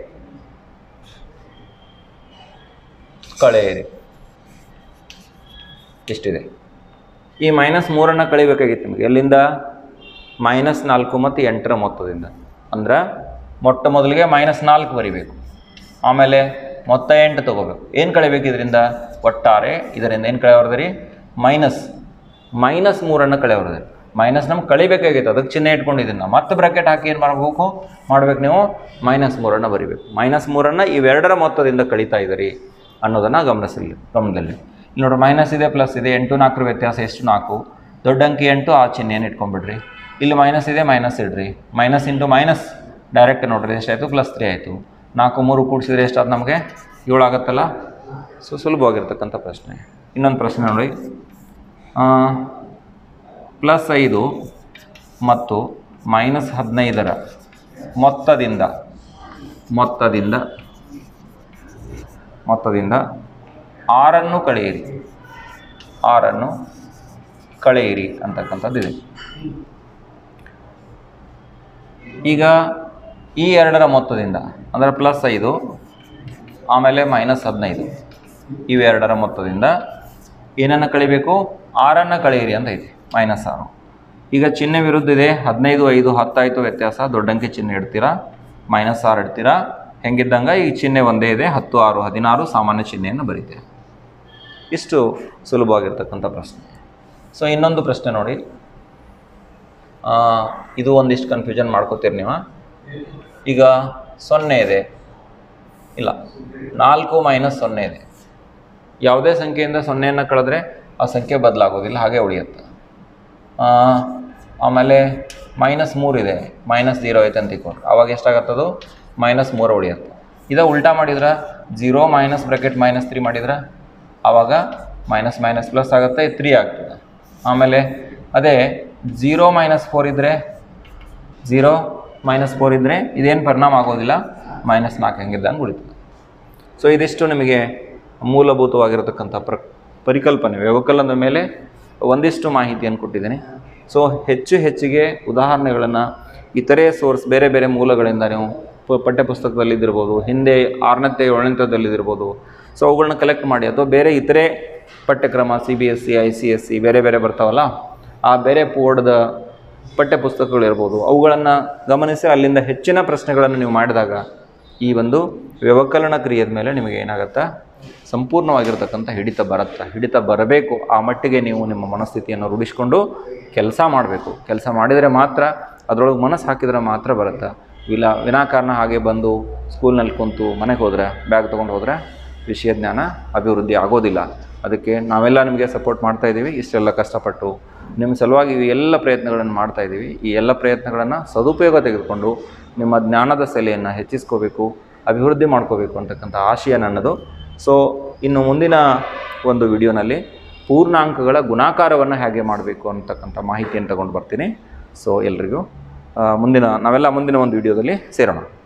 ಕಳೆಯಿರಿ ಎಷ್ಟಿದೆ? ಈ ಮೈನಸ್ ಮೂರನ್ನು ಕಳಿಬೇಕಾಗಿತ್ತು ನಿಮಗೆ. ಎಲ್ಲಿಂದ? ಮೈನಸ್ ನಾಲ್ಕು ಮತ್ತು ಎಂಟರ ಮೊತ್ತದಿಂದ. ಅಂದ್ರೆ ಮೊಟ್ಟ ಮೊದಲಿಗೆ ಮೈನಸ್ ನಾಲ್ಕು ಬರಿಬೇಕು, ಆಮೇಲೆ ಮೊತ್ತ ಎಂಟು ತೊಗೋಬೇಕು. ಏನು ಕಳಿಬೇಕು ಇದರಿಂದ? ಒಟ್ಟಾರೆ ಇದರಿಂದ ಏನು ಕಳೆ ಹೊರದ್ರಿ? ಮೈನಸ್ ಮೈನಸ್ ಮೂರನ್ನು ಕಳೆ ಹೊರದ್ರಿ. ಮೈನಸ್ ನಮ್ಗೆ ಕಳಿಬೇಕಾಗಿತ್ತು, ಅದಕ್ಕೆ ಚಿಹ್ನೆ ಇಟ್ಕೊಂಡಿದ್ದೀನಿ ನಾವು. ಮತ್ತೆ ಬ್ರಾಕೆಟ್ ಹಾಕಿ ಏನು ಮಾಡಬೇಕು? ಮಾಡಬೇಕು ನೀವು ಮೈನಸ್ ಮೂರನ್ನು ಬರಿಬೇಕು. ಮೈನಸ್ ಮೂರನ್ನು ಇವೆರಡರ ಮೊತ್ತದಿಂದ ಕಳೀತಾ ಇದ್ದೀರಿ ಅನ್ನೋದನ್ನು ಗಮನಿಸಲಿ ಗಮನದಲ್ಲಿ. ಇಲ್ಲಿ ನೋಡ್ರಿ, ಮೈನಸ್ ಇದೆ ಪ್ಲಸ್ ಇದೆ, ಎಂಟು ನಾಲ್ಕರ ವ್ಯತ್ಯಾಸ ಎಷ್ಟು? ನಾಲ್ಕು. ದೊಡ್ಡ ಅಂಕಿ ಎಂಟು, ಆ ಚಿಹ್ನೆಯನ್ನು ಇಟ್ಕೊಂಡ್ಬಿಡ್ರಿ. ಇಲ್ಲಿ ಮೈನಸ್ ಇದೆ, ಮೈನಸ್ ಇಡ್ರಿ. ಮೈನಸ್ ಇಂಟು ಮೈನಸ್ ಡೈರೆಕ್ಟ್ ನೋಡ್ರಿ ಎಷ್ಟಾಯಿತು? ಪ್ಲಸ್ ತ್ರೀ ಆಯಿತು. ನಾಲ್ಕು ಮೂರು ಕೂಡಿಸಿದ್ರೆ ಎಷ್ಟಾದ ನಮಗೆ? ಏಳು ಆಗುತ್ತಲ್ಲ. ಸೊ ಸುಲಭವಾಗಿರ್ತಕ್ಕಂಥ ಪ್ರಶ್ನೆ. ಇನ್ನೊಂದು ಪ್ರಶ್ನೆ ನೋಡಿ. ಪ್ಲಸ್ ಐದು ಮತ್ತು ಮೈನಸ್ ಹದಿನೈದರ ಮೊತ್ತದಿಂದ ಮೊತ್ತದಿಂದ ಮೊತ್ತದಿಂದ ಆರನ್ನು ಕಳೆಯಿರಿ ಆರನ್ನು ಕಳೆಯಿರಿ ಅಂತಕ್ಕಂಥದ್ದಿದೆ. ಈಗ ಈ ಎರಡರ ಮೊತ್ತದಿಂದ ಅಂದರೆ ಪ್ಲಸ್ ಐದು ಆಮೇಲೆ ಮೈನಸ್ ಹದಿನೈದು ಇವೆರಡರ ಮೊತ್ತದಿಂದ ಏನನ್ನು ಕಳಿಬೇಕು? ಆರನ್ನು ಕಳೆಯಿರಿ ಅಂತ ಐತಿ, ಮೈನಸ್ ಆರು. ಈಗ ಚಿಹ್ನೆ ವಿರುದ್ಧ ಇದೆ, ಹದಿನೈದು ಐದು ಹತ್ತಾಯಿತು ವ್ಯತ್ಯಾಸ, ದೊಡ್ಡಂಕಿ ಚಿಹ್ನೆ ಇಡ್ತೀರಾ, ಮೈನಸ್ ಆರು ಇಡ್ತೀರಾ. ಹೆಂಗಿದ್ದಂಗೆ ಈ ಚಿಹ್ನೆ ಒಂದೇ ಇದೆ, ಹತ್ತು ಆರು ಹದಿನಾರು ಸಾಮಾನ್ಯ ಚಿಹ್ನೆಯನ್ನು ಬರೀತೀರಿ. ಇಷ್ಟು ಸುಲಭವಾಗಿರ್ತಕ್ಕಂಥ ಪ್ರಶ್ನೆ. ಸೊ ಇನ್ನೊಂದು ಪ್ರಶ್ನೆ ನೋಡಿ. ಇದು ಒಂದಿಷ್ಟು ಕನ್ಫ್ಯೂಷನ್ ಮಾಡ್ಕೋತೀರಿ ನೀವು. ಈಗ ಸೊನ್ನೆ ಇದೆ, ಇಲ್ಲ ನಾಲ್ಕು ಮೈನಸ್ ಸೊನ್ನೆ ಇದೆ. ಯಾವುದೇ ಸಂಖ್ಯೆಯಿಂದ ಸೊನ್ನೆಯನ್ನು ಕಳೆದ್ರೆ ಆ ಸಂಖ್ಯೆ ಬದಲಾಗೋದಿಲ್ಲ, ಹಾಗೆ ಉಳಿಯುತ್ತೆ. ಆಮೇಲೆ ಮೈನಸ್ ಮೂರಿದೆ, ಮೈನಸ್ ಜೀರೋ ಐತೆ ಅಂತ ಇಟ್ಕೊಂಡ್ರೆ ಆವಾಗ ಎಷ್ಟಾಗತ್ತದು? ಮೈನಸ್ ಮೂರು ಉಳಿಯುತ್ತೆ. ಇದ ಉಲ್ಟಾ ಮಾಡಿದ್ರೆ zero minus bracket minus three ಮಾಡಿದ್ರೆ ಆವಾಗ ಮೈನಸ್ ಮೈನಸ್ ಪ್ಲಸ್ ಆಗುತ್ತೆ, ತ್ರೀ ಆಗ್ತದೆ. ಆಮೇಲೆ ಅದೇ ಝೀರೋ ಮೈನಸ್ ಫೋರ್ ಇದ್ದರೆ ಝೀರೋ ಮೈನಸ್ ಫೋರ್ ಇದ್ದರೆ ಇದೇನು ಪರಿಣಾಮ ಆಗೋದಿಲ್ಲ, ಮೈನಸ್ ನಾಲ್ಕು ಹೆಂಗಿದ್ದಂಗೆ ಉಳಿತದೆ. ಸೊ ಇದಿಷ್ಟು ನಿಮಗೆ ಮೂಲಭೂತವಾಗಿರತಕ್ಕಂಥ ಪ್ರ ಪರಿಕಲ್ಪನೆ ವ್ಯವಕಲನದ ಮೇಲೆ ಒಂದಿಷ್ಟು ಮಾಹಿತಿಯನ್ನು ಕೊಟ್ಟಿದ್ದೀನಿ. ಸೊ ಹೆಚ್ಚು ಹೆಚ್ಚಿಗೆ ಉದಾಹರಣೆಗಳನ್ನು ಇತರೆ ಸೋರ್ಸ್ ಬೇರೆ ಬೇರೆ ಮೂಲಗಳಿಂದ ನೀವು ಪಠ್ಯಪುಸ್ತಕದಲ್ಲಿದ್ದಿರ್ಬೋದು, ಹಿಂದೆ ಆರನೇತೆ ಏಳನೇತದಲ್ಲಿದ್ದಿರ್ಬೋದು, ಸೊ ಅವುಗಳನ್ನ ಕಲೆಕ್ಟ್ ಮಾಡಿ, ಅಥವಾ ಬೇರೆ ಇತರೆ ಪಠ್ಯಕ್ರಮ C B S C I C S C ಬೇರೆ ಬೇರೆ ಬರ್ತಾವಲ್ಲ, ಆ ಬೇರೆ ಬೋರ್ಡ್ದ ಪಠ್ಯಪುಸ್ತಕಗಳಿರ್ಬೋದು, ಅವುಗಳನ್ನು ಗಮನಿಸಿ ಅಲ್ಲಿಂದ ಹೆಚ್ಚಿನ ಪ್ರಶ್ನೆಗಳನ್ನು ನೀವು ಮಾಡಿದಾಗ ಈ ಒಂದು ವ್ಯವಕಲನ ಕ್ರಿಯೆಯ ಮೇಲೆ ನಿಮಗೆ ಏನಾಗುತ್ತೆ, ಸಂಪೂರ್ಣವಾಗಿರ್ತಕ್ಕಂಥ ಹಿಡಿತ ಬರುತ್ತೆ. ಹಿಡಿತ ಬರಬೇಕು. ಆ ಮಟ್ಟಿಗೆ ನೀವು ನಿಮ್ಮ ಮನಸ್ಥಿತಿಯನ್ನು ರೂಢಿಸ್ಕೊಂಡು ಕೆಲಸ ಮಾಡಬೇಕು. ಕೆಲಸ ಮಾಡಿದರೆ ಮಾತ್ರ, ಅದರೊಳಗೆ ಮನಸ್ಸು ಹಾಕಿದರೆ ಮಾತ್ರ ಬರುತ್ತೆ. ಇಲ್ಲ ವಿನಾಕಾರಣ ಹಾಗೆ ಬಂದು ಸ್ಕೂಲ್ನಲ್ಲಿ ಕುಂತು ಮನೆಗೆ ಹೋದರೆ, ಬ್ಯಾಗ್ ತೊಗೊಂಡು ಹೋದರೆ ವಿಷಯ ಜ್ಞಾನ ಅಭಿವೃದ್ಧಿ ಆಗೋದಿಲ್ಲ. ಅದಕ್ಕೆ ನಾವೆಲ್ಲ ನಿಮಗೆ ಸಪೋರ್ಟ್ ಮಾಡ್ತಾಯಿದ್ದೀವಿ. ಇಷ್ಟೆಲ್ಲ ಕಷ್ಟಪಟ್ಟು ನಿಮ್ಮ ಸಲುವಾಗಿ ಈ ಎಲ್ಲ ಪ್ರಯತ್ನಗಳನ್ನು ಮಾಡ್ತಾಯಿದ್ದೀವಿ. ಈ ಎಲ್ಲ ಪ್ರಯತ್ನಗಳನ್ನು ಸದುಪಯೋಗ ತೆಗೆದುಕೊಂಡು ನಿಮ್ಮ ಜ್ಞಾನದ ಸೆಲೆಯನ್ನು ಹೆಚ್ಚಿಸ್ಕೋಬೇಕು, ಅಭಿವೃದ್ಧಿ ಮಾಡ್ಕೋಬೇಕು ಅಂತಕ್ಕಂಥ ಆಶಯ ನನ್ನದು. ಸೊ ಇನ್ನು ಮುಂದಿನ ಒಂದು ವಿಡಿಯೋನಲ್ಲಿ ಪೂರ್ಣಾಂಕಗಳ ಗುಣಾಕಾರವನ್ನು ಹೇಗೆ ಮಾಡಬೇಕು ಅಂತಕ್ಕಂಥ ಮಾಹಿತಿಯನ್ನು ತಗೊಂಡು ಬರ್ತೀನಿ. ಸೊ ಎಲ್ರಿಗೂ ಮುಂದಿನ ನಾವೆಲ್ಲ ಮುಂದಿನ ಒಂದು ವಿಡಿಯೋದಲ್ಲಿ ಸೇರೋಣ.